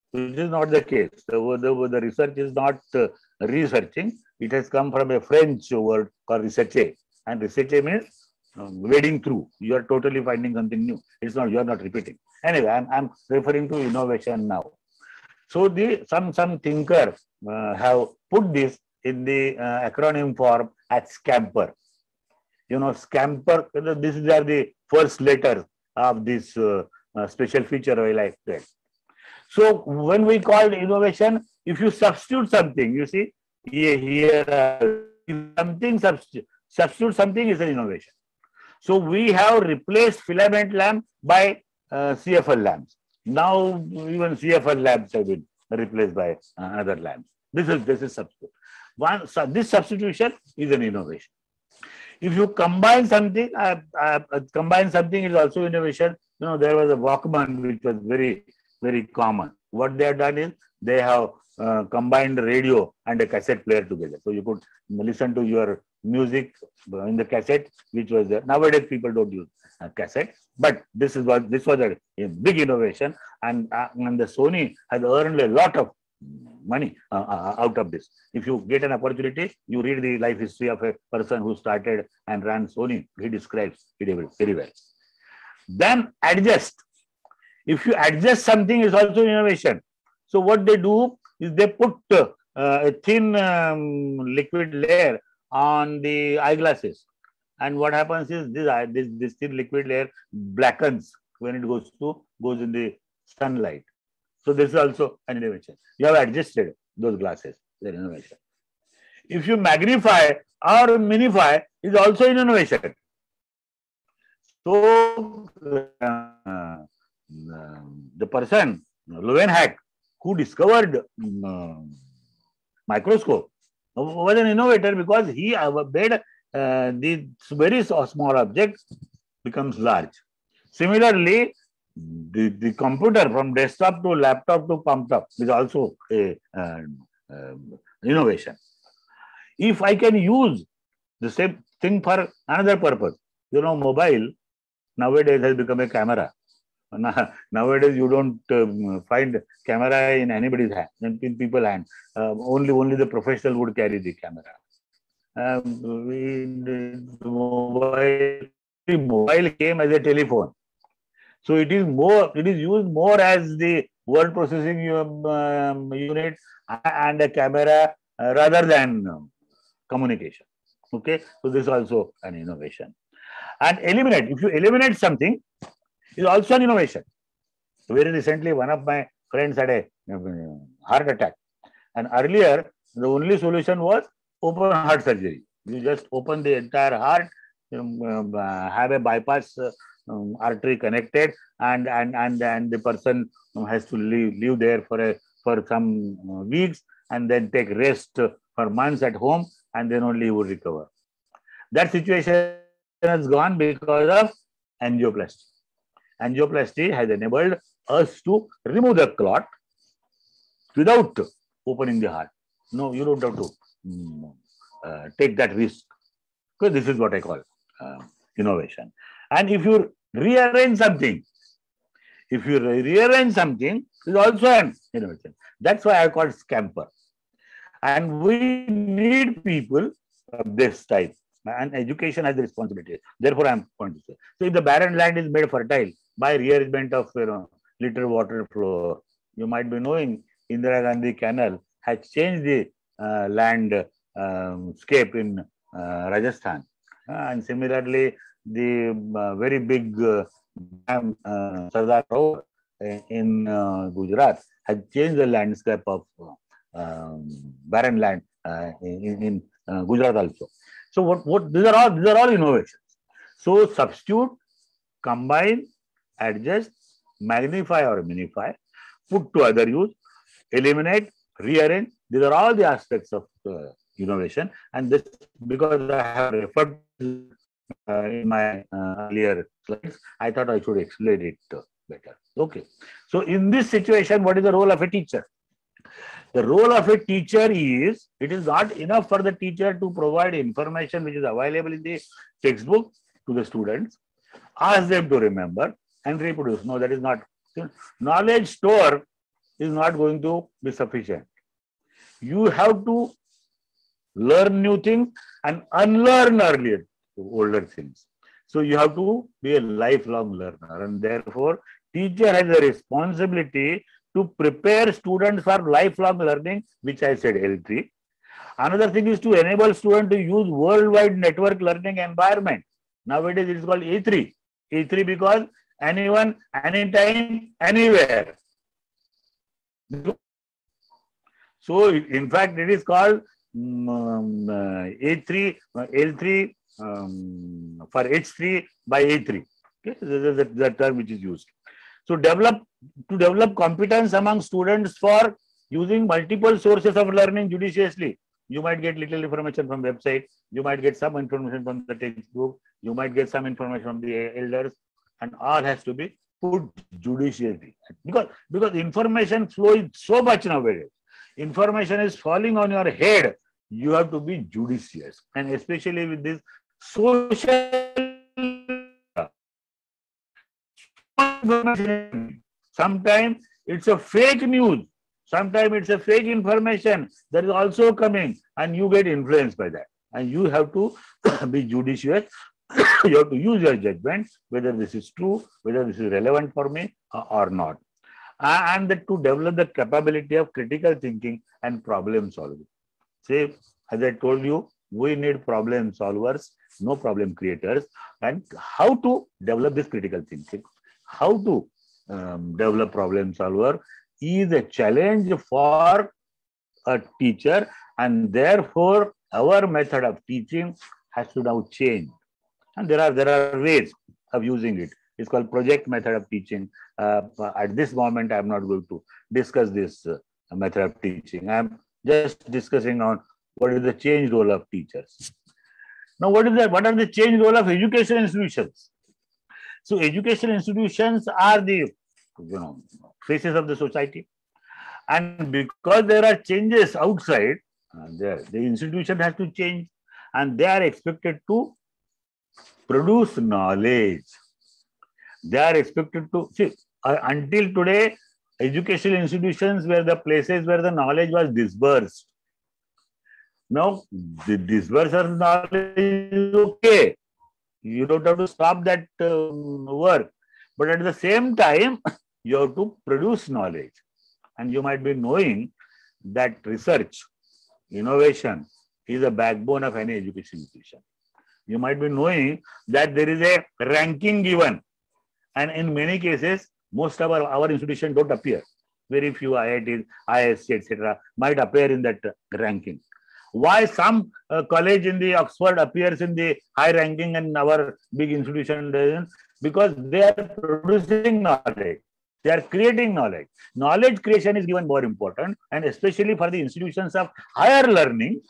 which is not the case. The research is not researching. It has come from a French word called researcher. And researcher means wading through. You are totally finding something new. It's not, you are not repeating. Anyway, I'm referring to innovation now. So some thinker have put this in the acronym form as scamper. You know, scamper, these are the first letters of this special feature I like that. So when we call innovation, if you substitute something, you see, here something substitute something is an innovation. So we have replaced filament lamp by CFL lamps. Now even CFL lamps have been replaced by other lamps. This is substitute. This substitution is an innovation. If you combine something, combine something is also innovation. You know, there was a Walkman which was very, very common. What they have done is they have combined radio and a cassette player together. So you could listen to your music in the cassette, which was there. Nowadays people don't use cassette, but this was a big innovation, and the Sony has earned a lot of money out of this. If you get an opportunity, you read the life history of a person who started and ran Sony. He describes it very well. Then adjust. If you adjust something, is also innovation. So what they do is they put a thin liquid layer on the eyeglasses, and what happens is this thin liquid layer blackens when it goes in the sunlight. So this is also an innovation. You have adjusted those glasses. They're innovation. If you magnify or minify, is also an innovation. So the person, Leeuwenhoek, who discovered microscope, was an innovator because he made the very small object becomes large. Similarly, the computer from desktop to laptop to pumped up is also a innovation. If I can use the same thing for another purpose, you know, mobile nowadays has become a camera. Nowadays you don't find camera in anybody's hand, in people's hand. Only the professional would carry the camera. Mobile came as a telephone. So it is used more as the word processing unit and a camera rather than communication. Okay, so this is also an innovation. And eliminate. If you eliminate something, is also an innovation. Very recently, one of my friends had a heart attack, and earlier the only solution was open heart surgery. You just open the entire heart, have a bypass artery connected, and the person has to live there for some weeks, and then take rest for months at home, and then only he would recover. That situation has gone because of angioplasty. Angioplasty has enabled us to remove the clot without opening the heart. No, you don't have to take that risk. Because this is what I call innovation. And if you rearrange something, is also an innovation. That's why I call it scamper. And we need people of this type. And education has the responsibility. Therefore, I am going to say. So if the barren land is made fertile by rearrangement of little water flow, you might be knowing Indira Gandhi Canal has changed the landscape in Rajasthan. And similarly, the very big dam Sardar Road in Gujarat has changed the landscape of barren land in Gujarat also. So what these are all innovations. So substitute, combine, adjust, magnify or minify, put to other use, eliminate, rearrange. These are all the aspects of innovation. And this, because I have referred to in my earlier slides, I thought I should explain it better. Okay. So in this situation, what is the role of a teacher? The role of a teacher is, it is not enough for the teacher to provide information which is available in the textbook to the students, ask them to remember and reproduce. No, that is not. Knowledge store is not going to be sufficient. You have to learn new things and unlearn earlier older things. So you have to be a lifelong learner, and therefore teacher has a responsibility to prepare students for lifelong learning, which I said L3. Another thing is to enable students to use worldwide network learning environment. Nowadays it is called E3. E3 because anyone, anytime, anywhere. So in fact it is called A3, L3 for H3 by A3. Okay, this is the term which is used. So to develop competence among students for using multiple sources of learning judiciously. You might get little information from website. You might get some information from the textbook. You might get some information from the elders, and all has to be put judiciously. Because information flow is so much nowadays. Information is falling on your head. You have to be judicious, and especially with this social. Sometimes it's a fake news. Sometimes it's a fake information that is also coming, and you get influenced by that. And you have to be judicious. You have to use your judgment whether this is true, whether this is relevant for me or not. And that to develop the capability of critical thinking and problem solving. See, as I told you, we need problem solvers, no problem creators. And how to develop this critical thinking, how to develop problem solver is a challenge for a teacher, and therefore our method of teaching has to now change. And there are ways of using it. It's called project method of teaching. At this moment, I'm not going to discuss this method of teaching. I'm just discussing on what is the change role of teachers. Now, what are the change role of education institutions? So, education institutions are the faces of the society, and because there are changes outside, the institution has to change, and they are expected to produce knowledge. They are expected to see. Until today, educational institutions were the places where the knowledge was disbursed. Now, the disbursal of knowledge is okay. You don't have to stop that work. But at the same time, you have to produce knowledge. And you might be knowing that research, innovation is a backbone of any education institution. You might be knowing that there is a ranking given. And in many cases, most of our institutions don't appear. Very few IITs, ISC, etc. might appear in that ranking. Why some college in the Oxford appears in the high ranking and our big institution doesn't? Because they are producing knowledge. They are creating knowledge. Knowledge creation is given more important, and especially for the institutions of higher learning,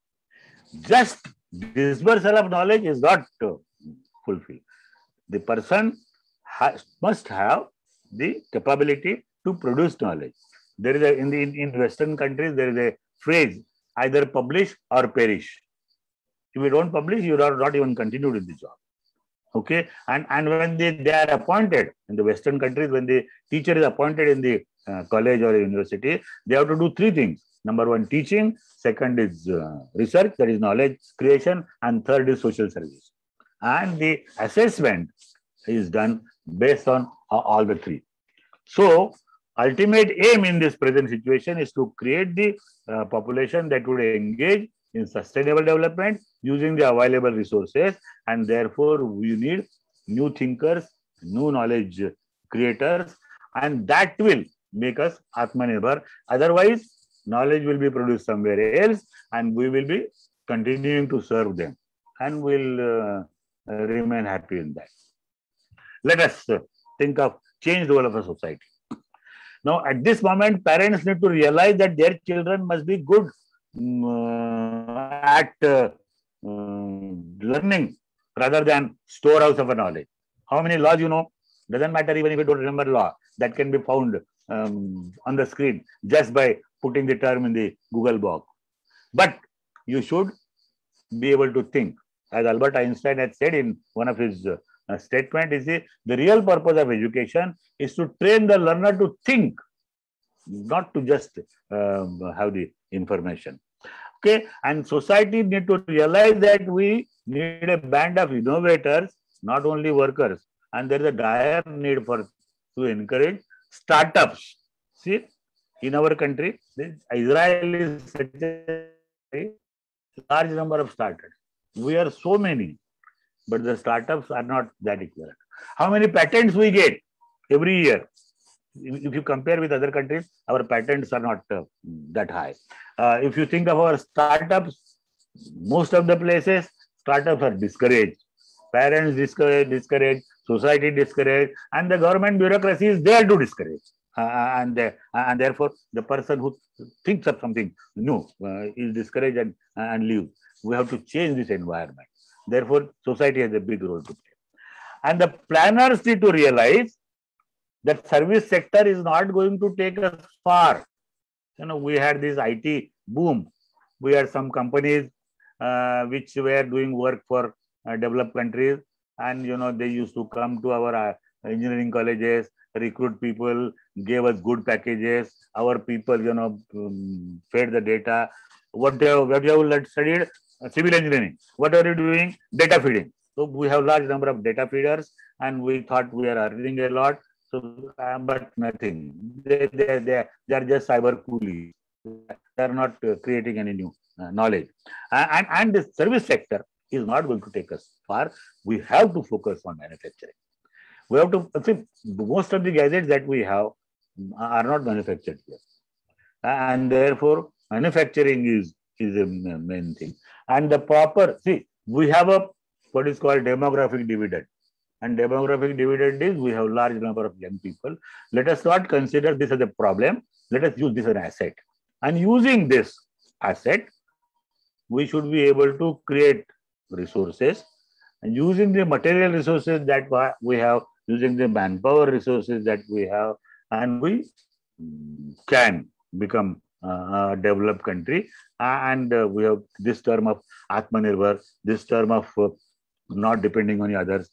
just dispersal of knowledge is not fulfilled. The person must have the capability to produce knowledge. There is in Western countries, there is a phrase, either publish or perish. If you don't publish, you are not even continued in the job. Okay, and when they are appointed in the Western countries, when the teacher is appointed in the college or university, they have to do three things. Number one, teaching. Second is research, that is knowledge creation, and third is social service. And the assessment is done based on all the three. So, ultimate aim in this present situation is to create the population that would engage in sustainable development using the available resources, and therefore we need new thinkers, new knowledge creators, and that will make us Atmanirbhar. Otherwise, knowledge will be produced somewhere else, and we will be continuing to serve them, and will remain happy in that. Let us think of change the role of a society. Now, at this moment, parents need to realize that their children must be good at learning rather than storehouse of a knowledge. How many laws you know? Doesn't matter even if you don't remember law. That can be found on the screen just by putting the term in the Google box. But you should be able to think. As Albert Einstein had said in one of his statements, the real purpose of education is to train the learner to think, not to just have the information. Okay, and society need to realize that we need a band of innovators, not only workers, and there is a dire need for to encourage startups. See, in our country, Israel is such a large number of startups. We are so many, but the startups are not that equivalent. How many patents we get every year? If you compare with other countries, our patents are not that high. If you think of our startups, most of the places, startups are discouraged. Parents discourage, society discourage, and the government bureaucracy is there to discourage. And therefore, the person who thinks of something new is discouraged and leaves. We have to change this environment. Therefore, society has a big role to play. And the planners need to realize that service sector is not going to take us far. We had this IT boom. We had some companies which were doing work for developed countries, and they used to come to our engineering colleges, recruit people, gave us good packages. Our people, fed the data. What have you studied? Civil engineering. What are you doing? Data feeding. So we have large number of data feeders, and we thought we are earning a lot. So, but nothing. They are just cyber coolies. They are not creating any new knowledge. And the service sector is not going to take us far. We have to focus on manufacturing. We have to see, most of the gadgets that we have are not manufactured here, and therefore manufacturing is a main thing. And the proper we have what is called demographic dividend. And demographic dividend is we have large number of young people. Let us not consider this as a problem. Let us use this as an asset. And using this asset, we should be able to create resources. And using the material resources that we have, using the manpower resources that we have, and we can become a developed country. And we have this term of Atmanirbhar, this term of not depending on the others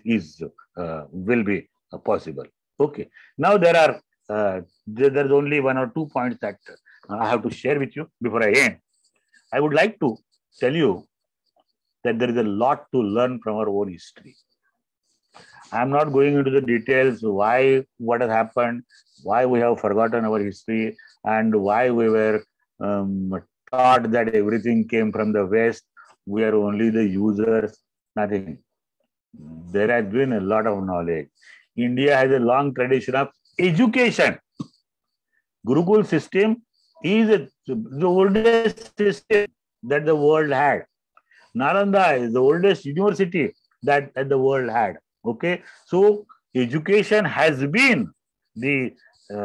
will be possible. Okay. Now there's only one or two points that I have to share with you before I end. I would like to tell you that there is a lot to learn from our own history. I'm not going into the details what has happened, why we have forgotten our history, and why we were taught that everything came from the West. We are only the users, nothing. There has been a lot of knowledge. India has a long tradition of education. Gurukul system is the oldest system that the world had. Nalanda is the oldest university that the world had. Okay, so education has been the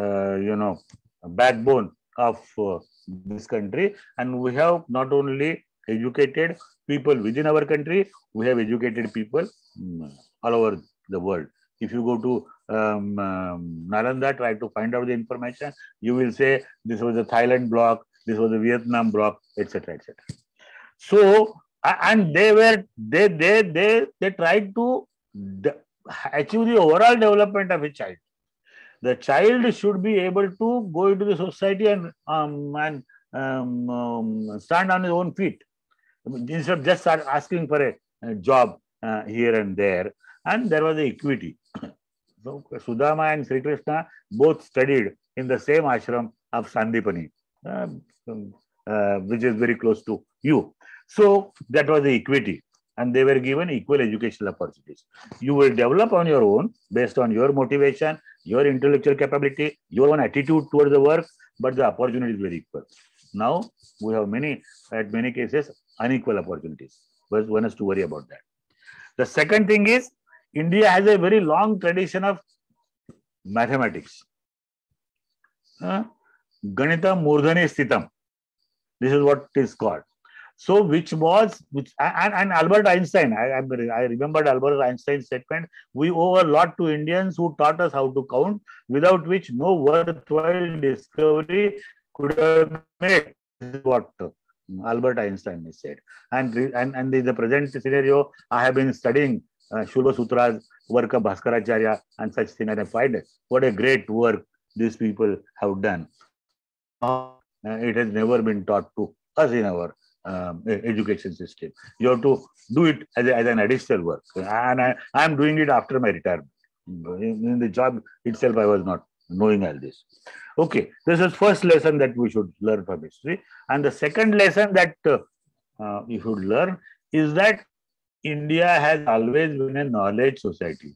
backbone of this country, and we have not only educated people within our country, we have educated people all over the world. If you go to Nalanda, try to find out the information, you will say this was the Thailand bloc, this was the Vietnam bloc, etc., etc. So, and they tried to achieve the overall development of a child. The child should be able to go into the society and stand on his own feet, instead of just start asking for a job here and there. And there was the equity. So Sudama and Sri Krishna both studied in the same ashram of Sandipani, which is very close to you. So that was the equity, and they were given equal educational opportunities. You will develop on your own based on your motivation, your intellectual capability, your own attitude towards the work, but the opportunity is very equal. Now we have at many cases, unequal opportunities. But one has to worry about that. The second thing is, India has a very long tradition of mathematics. Ganita Murdhani Sthitam. This is what it is called. So, and Albert Einstein, I remembered Albert Einstein's statement, we owe a lot to Indians who taught us how to count, without which no worthwhile discovery could have made. This is what Albert Einstein has said. And in the present scenario, I have been studying Shulva Sutra's work of Bhaskaracharya and such thing, and I find what a great work these people have done. it has never been taught to us in our education system. You have to do it as an additional work. And I am doing it after my retirement. In the job itself, I was not knowing all this. Okay, this is first lesson that we should learn from history. And the second lesson that you should learn is that India has always been a knowledge society.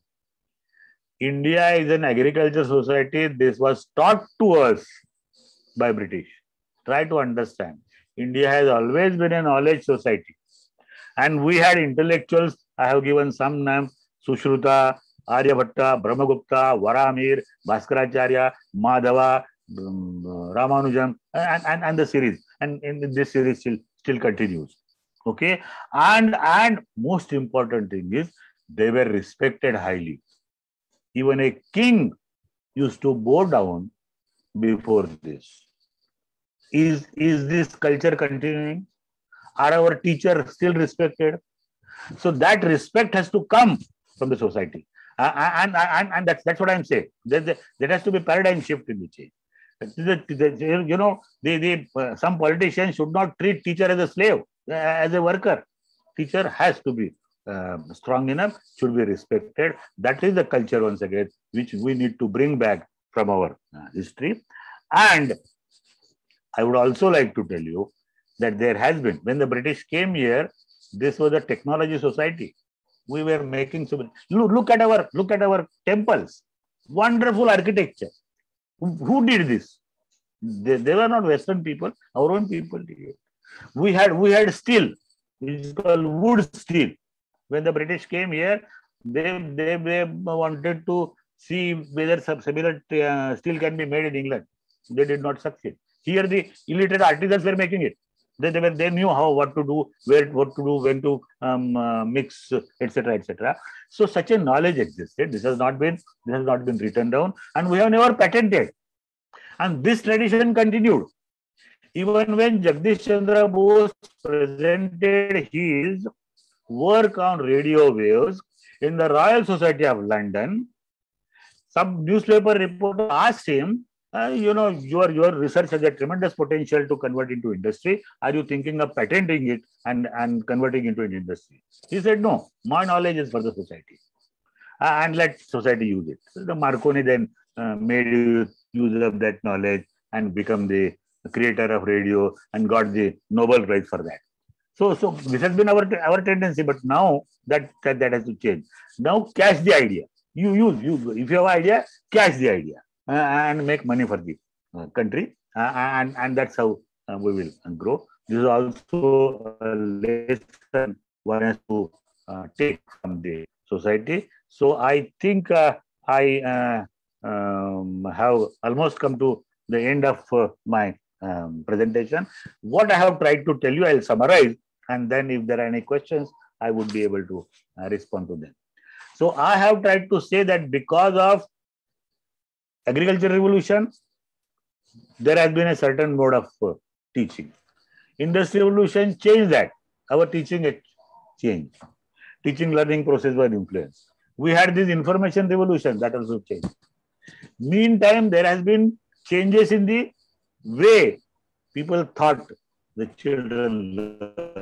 India is an agriculture society. This was taught to us by British. Try to understand. India has always been a knowledge society. And we had intellectuals. I have given some names: Sushruta, Aryabhatta, Brahmagupta, Varamir, Bhaskaracharya, Madhava, Ramanujan, and the series. And this series still continues. Okay. And most important thing is they were respected highly. Even a king used to bow down before this. Is this culture continuing? Are our teachers still respected? So that respect has to come from the society. And that's what I'm saying. There has to be paradigm shift in the change. You know, some politicians should not treat teacher as a slave, as a worker. Teacher has to be strong enough, should be respected. That is the culture, once again, which we need to bring back from our history. And I would also like to tell you that there has been, when the British came here, this was a technology society. We were making so many. Look at our temples. Wonderful architecture. Who did this? They were not Western people. Our own people did it. We had steel, which is called wood steel. When the British came here, they wanted to see whether some similar steel can be made in England. They did not succeed. Here, the illiterate artisans were making it. They knew what to do, what to do, when to mix, etc., etc. So such a knowledge existed. This has not been written down, and we have never patented. And this tradition continued. Even when Jagdish Chandra Bose presented his work on radio waves in the Royal Society of London, some newspaper reporter asked him, your research has a tremendous potential to convert into industry. Are you thinking of patenting it and converting into an industry? He said, no, my knowledge is for the society. And let society use it. So the Marconi then made use of that knowledge and become the creator of radio and got the Nobel Prize for that. So this has been our tendency, but now that has to change. Now catch the idea. You if you have an idea, catch the idea. And make money for the country, and that's how we will grow. This is also a lesson one has to take from the society. So I think I have almost come to the end of my presentation. What I have tried to tell you, I'll summarize, and then if there are any questions, I would be able to respond to them. So I have tried to say that because of agricultural revolution, there has been a certain mode of teaching. Industrial revolution changed that. Our teaching changed. Teaching learning process was influenced. We had this information revolution that also changed. Meantime, there has been changes in the way people thought the children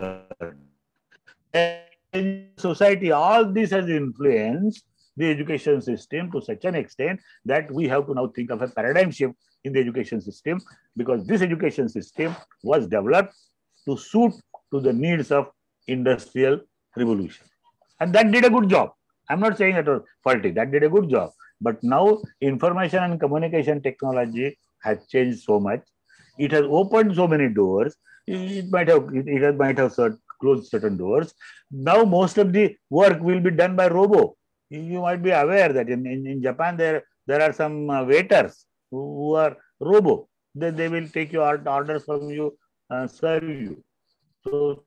learned. In society, all this has influenced the education system to such an extent that we have to now think of a paradigm shift in the education system, because this education system was developed to suit to the needs of industrial revolution. And that did a good job. I'm not saying it was faulty. That did a good job. But now information and communication technology has changed so much. It has opened so many doors. It might have closed certain doors. Now most of the work will be done by robo. You might be aware that in Japan there are some waiters who are robo. They will take your orders from you, serve you. So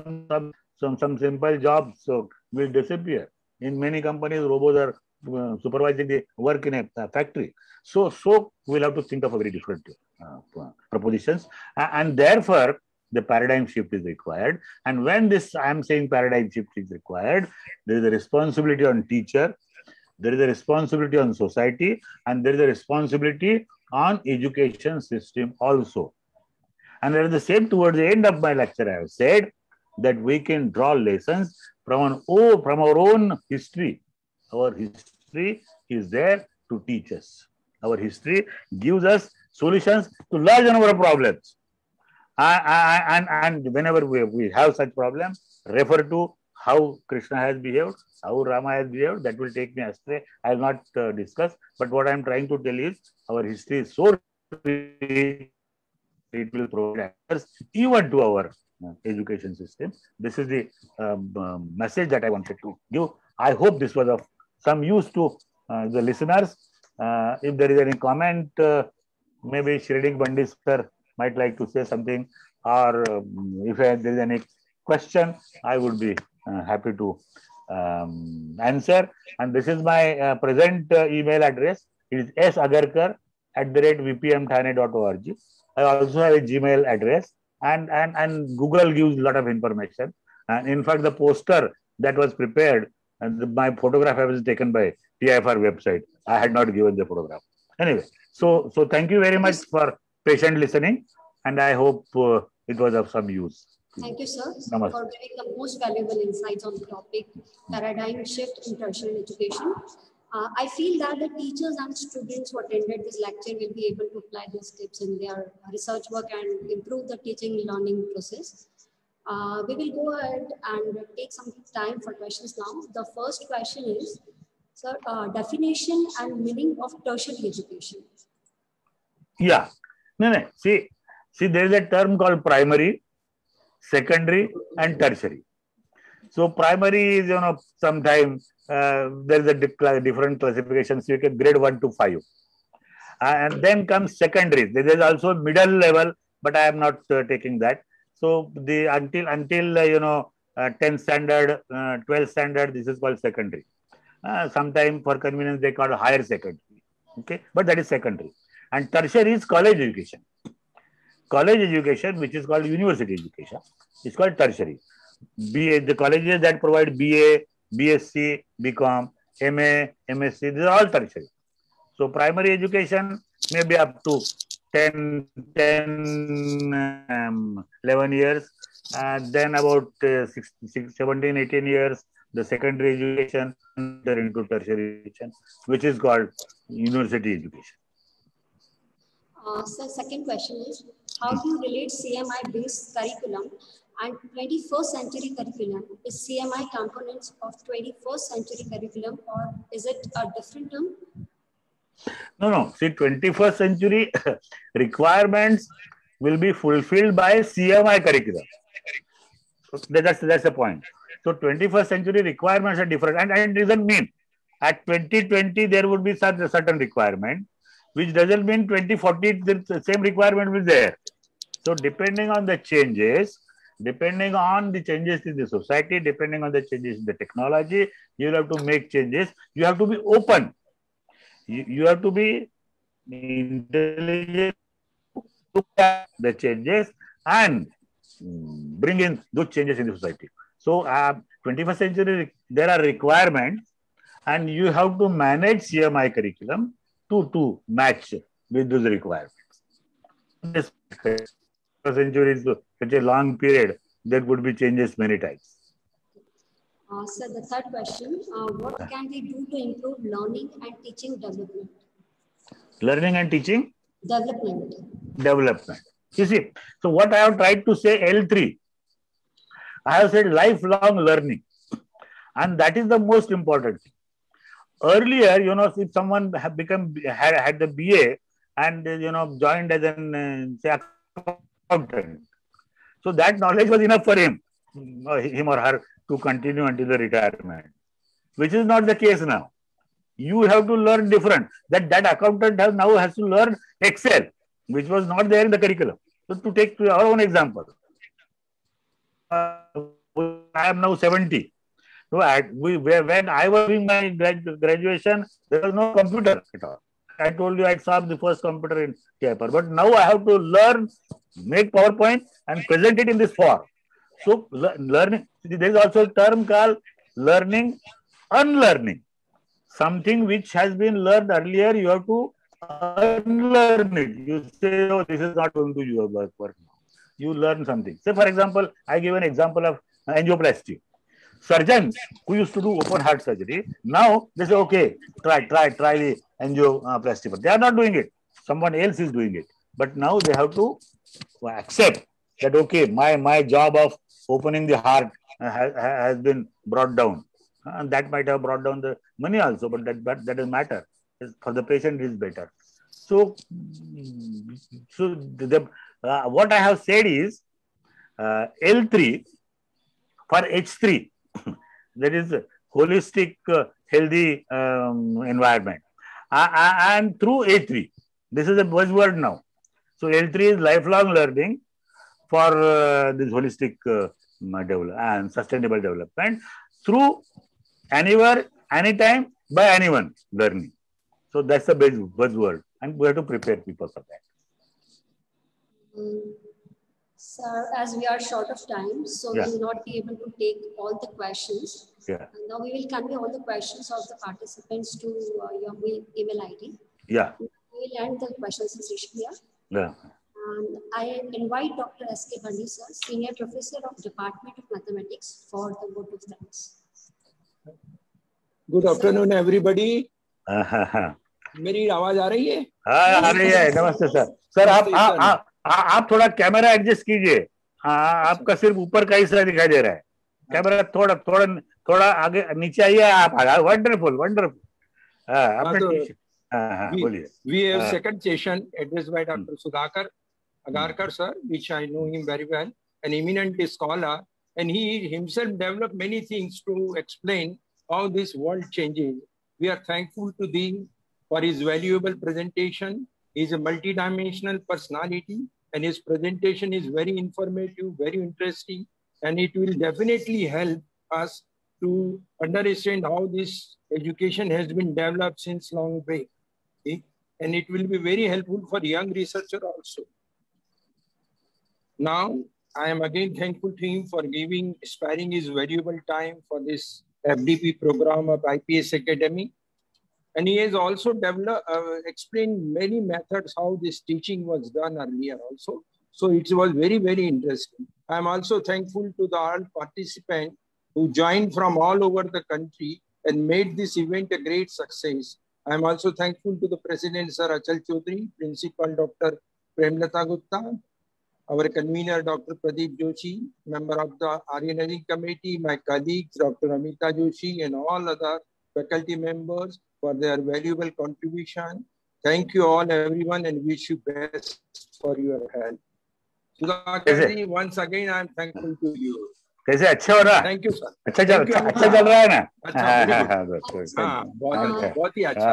some simple jobs will disappear. In many companies, robots are supervising the work in a factory. So we'll have to think of a very different propositions, and therefore the paradigm shift is required. And when I'm saying paradigm shift is required, there is a responsibility on teacher, there is a responsibility on society, and there is a responsibility on education system also. And at the same, towards the end of my lecture, I have said that we can draw lessons from our own history. Our history is there to teach us. Our history gives us solutions to large number of problems. And whenever we have such problems, refer to how Krishna has behaved, how Rama has behaved. That will take me astray. I will not discuss. But what I am trying to tell you is our history is so rich, it will provide answers even to our education system. This is the message that I wanted to give. I hope this was of some use to the listeners. If there is any comment, maybe Shrenik Bandis sir might like to say something, or if there is any question, I would be happy to answer. And this is my present email address. It is sagarkar@vpmthane.org. I also have a Gmail address, and Google gives a lot of information. And in fact, the poster that was prepared, and my photograph was taken by TIFR website. I had not given the photograph. Anyway, so thank you very much for patient listening, and I hope it was of some use. Thank you, sir, Namaste. for giving the most valuable insights on the topic, paradigm shift in tertiary education. I feel that the teachers and students who attended this lecture will be able to apply these tips in their research work and improve the teaching learning process. We will go ahead and take some time for questions now. The first question is, sir, definition and meaning of tertiary education. Yeah. No. See, there is a term called primary, secondary, and tertiary. So primary is, sometimes there is a different classifications. You can grade 1 to 5. And then comes secondary. There is also middle level, but I am not taking that. So the until 10th standard, 12th standard, this is called secondary. Sometimes for convenience they call higher secondary. Okay, but that is secondary. And tertiary is college education. College education, which is called university education, is called tertiary. The colleges that provide BA, BSc, BCom, MA, MSc, these are all tertiary. So primary education may be up to 10, 11 years. Then about 17, 18 years, the secondary education into tertiary education, which is called university education. So second question is, how do you relate CMI-based curriculum and 21st century curriculum? Is CMI components of 21st century curriculum, or is it a different term? No. See, 21st century requirements will be fulfilled by CMI curriculum. So that's the point. So 21st century requirements are different, and it doesn't mean at 2020 there would be a certain requirement, which doesn't mean 2040 the same requirement will be there. So depending on the changes, depending on the changes in the society, depending on the changes in the technology, you have to make changes. You have to be open. You have to be intelligent to look at the changes and bring in those changes in the society. So 21st century, there are requirements, and you have to manage CMI curriculum to match with those requirements. This century is such a long period, there would be changes many times. So the third question, what can we do to improve learning and teaching development? Learning and teaching? Development. You see, so what I have tried to say, L3, I have said lifelong learning. And that is the most important thing. Earlier, if someone had the BA and, joined as an accountant, so that knowledge was enough for him or her to continue until the retirement, which is not the case now. You have to learn different. That accountant now has to learn Excel, which was not there in the curriculum. So to take our own example, I am now 70. So when I was doing my graduation, there was no computer at all. I told you I saw the first computer in paper, but now I have to learn, make PowerPoint and present it in this form. So learning, there is also a term called learning, unlearning. Something which has been learned earlier, you have to unlearn it. You say, oh, this is not going to your work now. You learn something. Say, for example, I give an example of angioplasty. Surgeons who used to do open heart surgery, now they say, okay, try the angioplasty. But they are not doing it. Someone else is doing it. But now they have to accept that, okay, my job of opening the heart has been brought down. And that might have brought down the money also, but that doesn't matter. For the patient, it is better. So what I have said is L3 for H3, that is holistic, healthy environment. And through A3, this is a buzzword now. So L3 is lifelong learning for this holistic development and sustainable development through anywhere, anytime, by anyone learning. So that's the buzzword, and we have to prepare people for that. Sir, as we are short of time, so we will not be able to take all the questions. Now we will convey all the questions of the participants to your email ID. We will end the questions session here. And I invite Dr. S.K. Bandi, sir, Senior Professor of Department of Mathematics, for the vote of thanks. Good afternoon, everybody. मेरी आवाज आ रही है? हाँ, आ रही है. नमस्ते sir. Sir आप थोड़ा कैमरा एडजस्ट कीजिए. आपका सिर्फ ऊपर का हिस्सा दिखाई दे रहा है. कैमरा थोड़ा आगे नीचे आइए. आप वंडरफुल. बोलिए. We have second session addressed by Dr. Sudhakar Agarkar sir, which I know him very well, an eminent scholar, and he himself developed many things to explain how this world changes. We are thankful to him for his valuable presentation. He is a multidimensional personality, and his presentation is very informative, very interesting, and it will definitely help us to understand how this education has been developed since long back. Okay? And it will be very helpful for young researcher also. Now, I am again thankful to him for sparing his valuable time for this FDP program of IPS Academy. And he has also explained many methods how this teaching was done earlier also. So it was very, very interesting. I am also thankful to the all participants who joined from all over the country and made this event a great success. I am also thankful to the President, Sir Achal Chaudhary, Principal Dr. Premlata Gupta, our convener, Dr. Pradeep Joshi, member of the Aryanari Committee, my colleagues, Dr. Amita Joshi, and all other faculty members for their valuable contribution. Thank you all, everyone, and wish you best for your help. Sudhakar, once again, I am thankful to you. कैसे अच्छा हो रहा? Thank you, sir. अच्छा चल रहा है ना? बहुत ही अच्छा.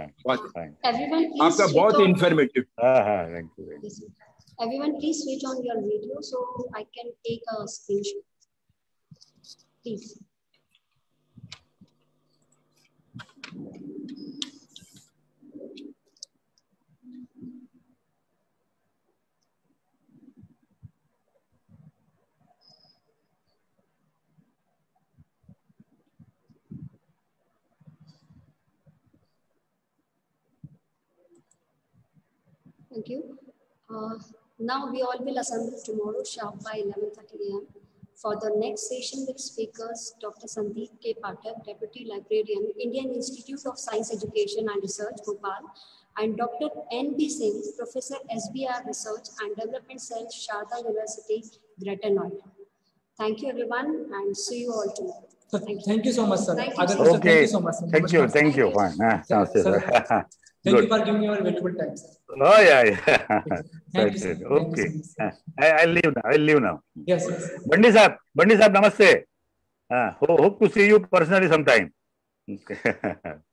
आपका बहुत informative. Thank you. Everyone, please switch on your video so I can take a screenshot. Please. Thank you. Now we all will assemble tomorrow sharp by 11:30 a.m. for the next session with speakers Dr. Sandeep K. Pathak, Deputy Librarian, Indian Institute of Science Education and Research, Bhopal, and Dr. N.B. Singh, Professor SBR Research and Development Cell, Sharda University, Greater Noida. Thank you, everyone, and see you all tomorrow. Thank you so much, sir. Thank you, sir. Okay. Thank you so much. Sir. Thank you. Fine. Thank you for giving your valuable time, sir. Oh yeah. Thank you, sir. Okay. I'll leave now. Yes, yes. Bandi sahab, namaste. Hope to see you personally sometime. Okay.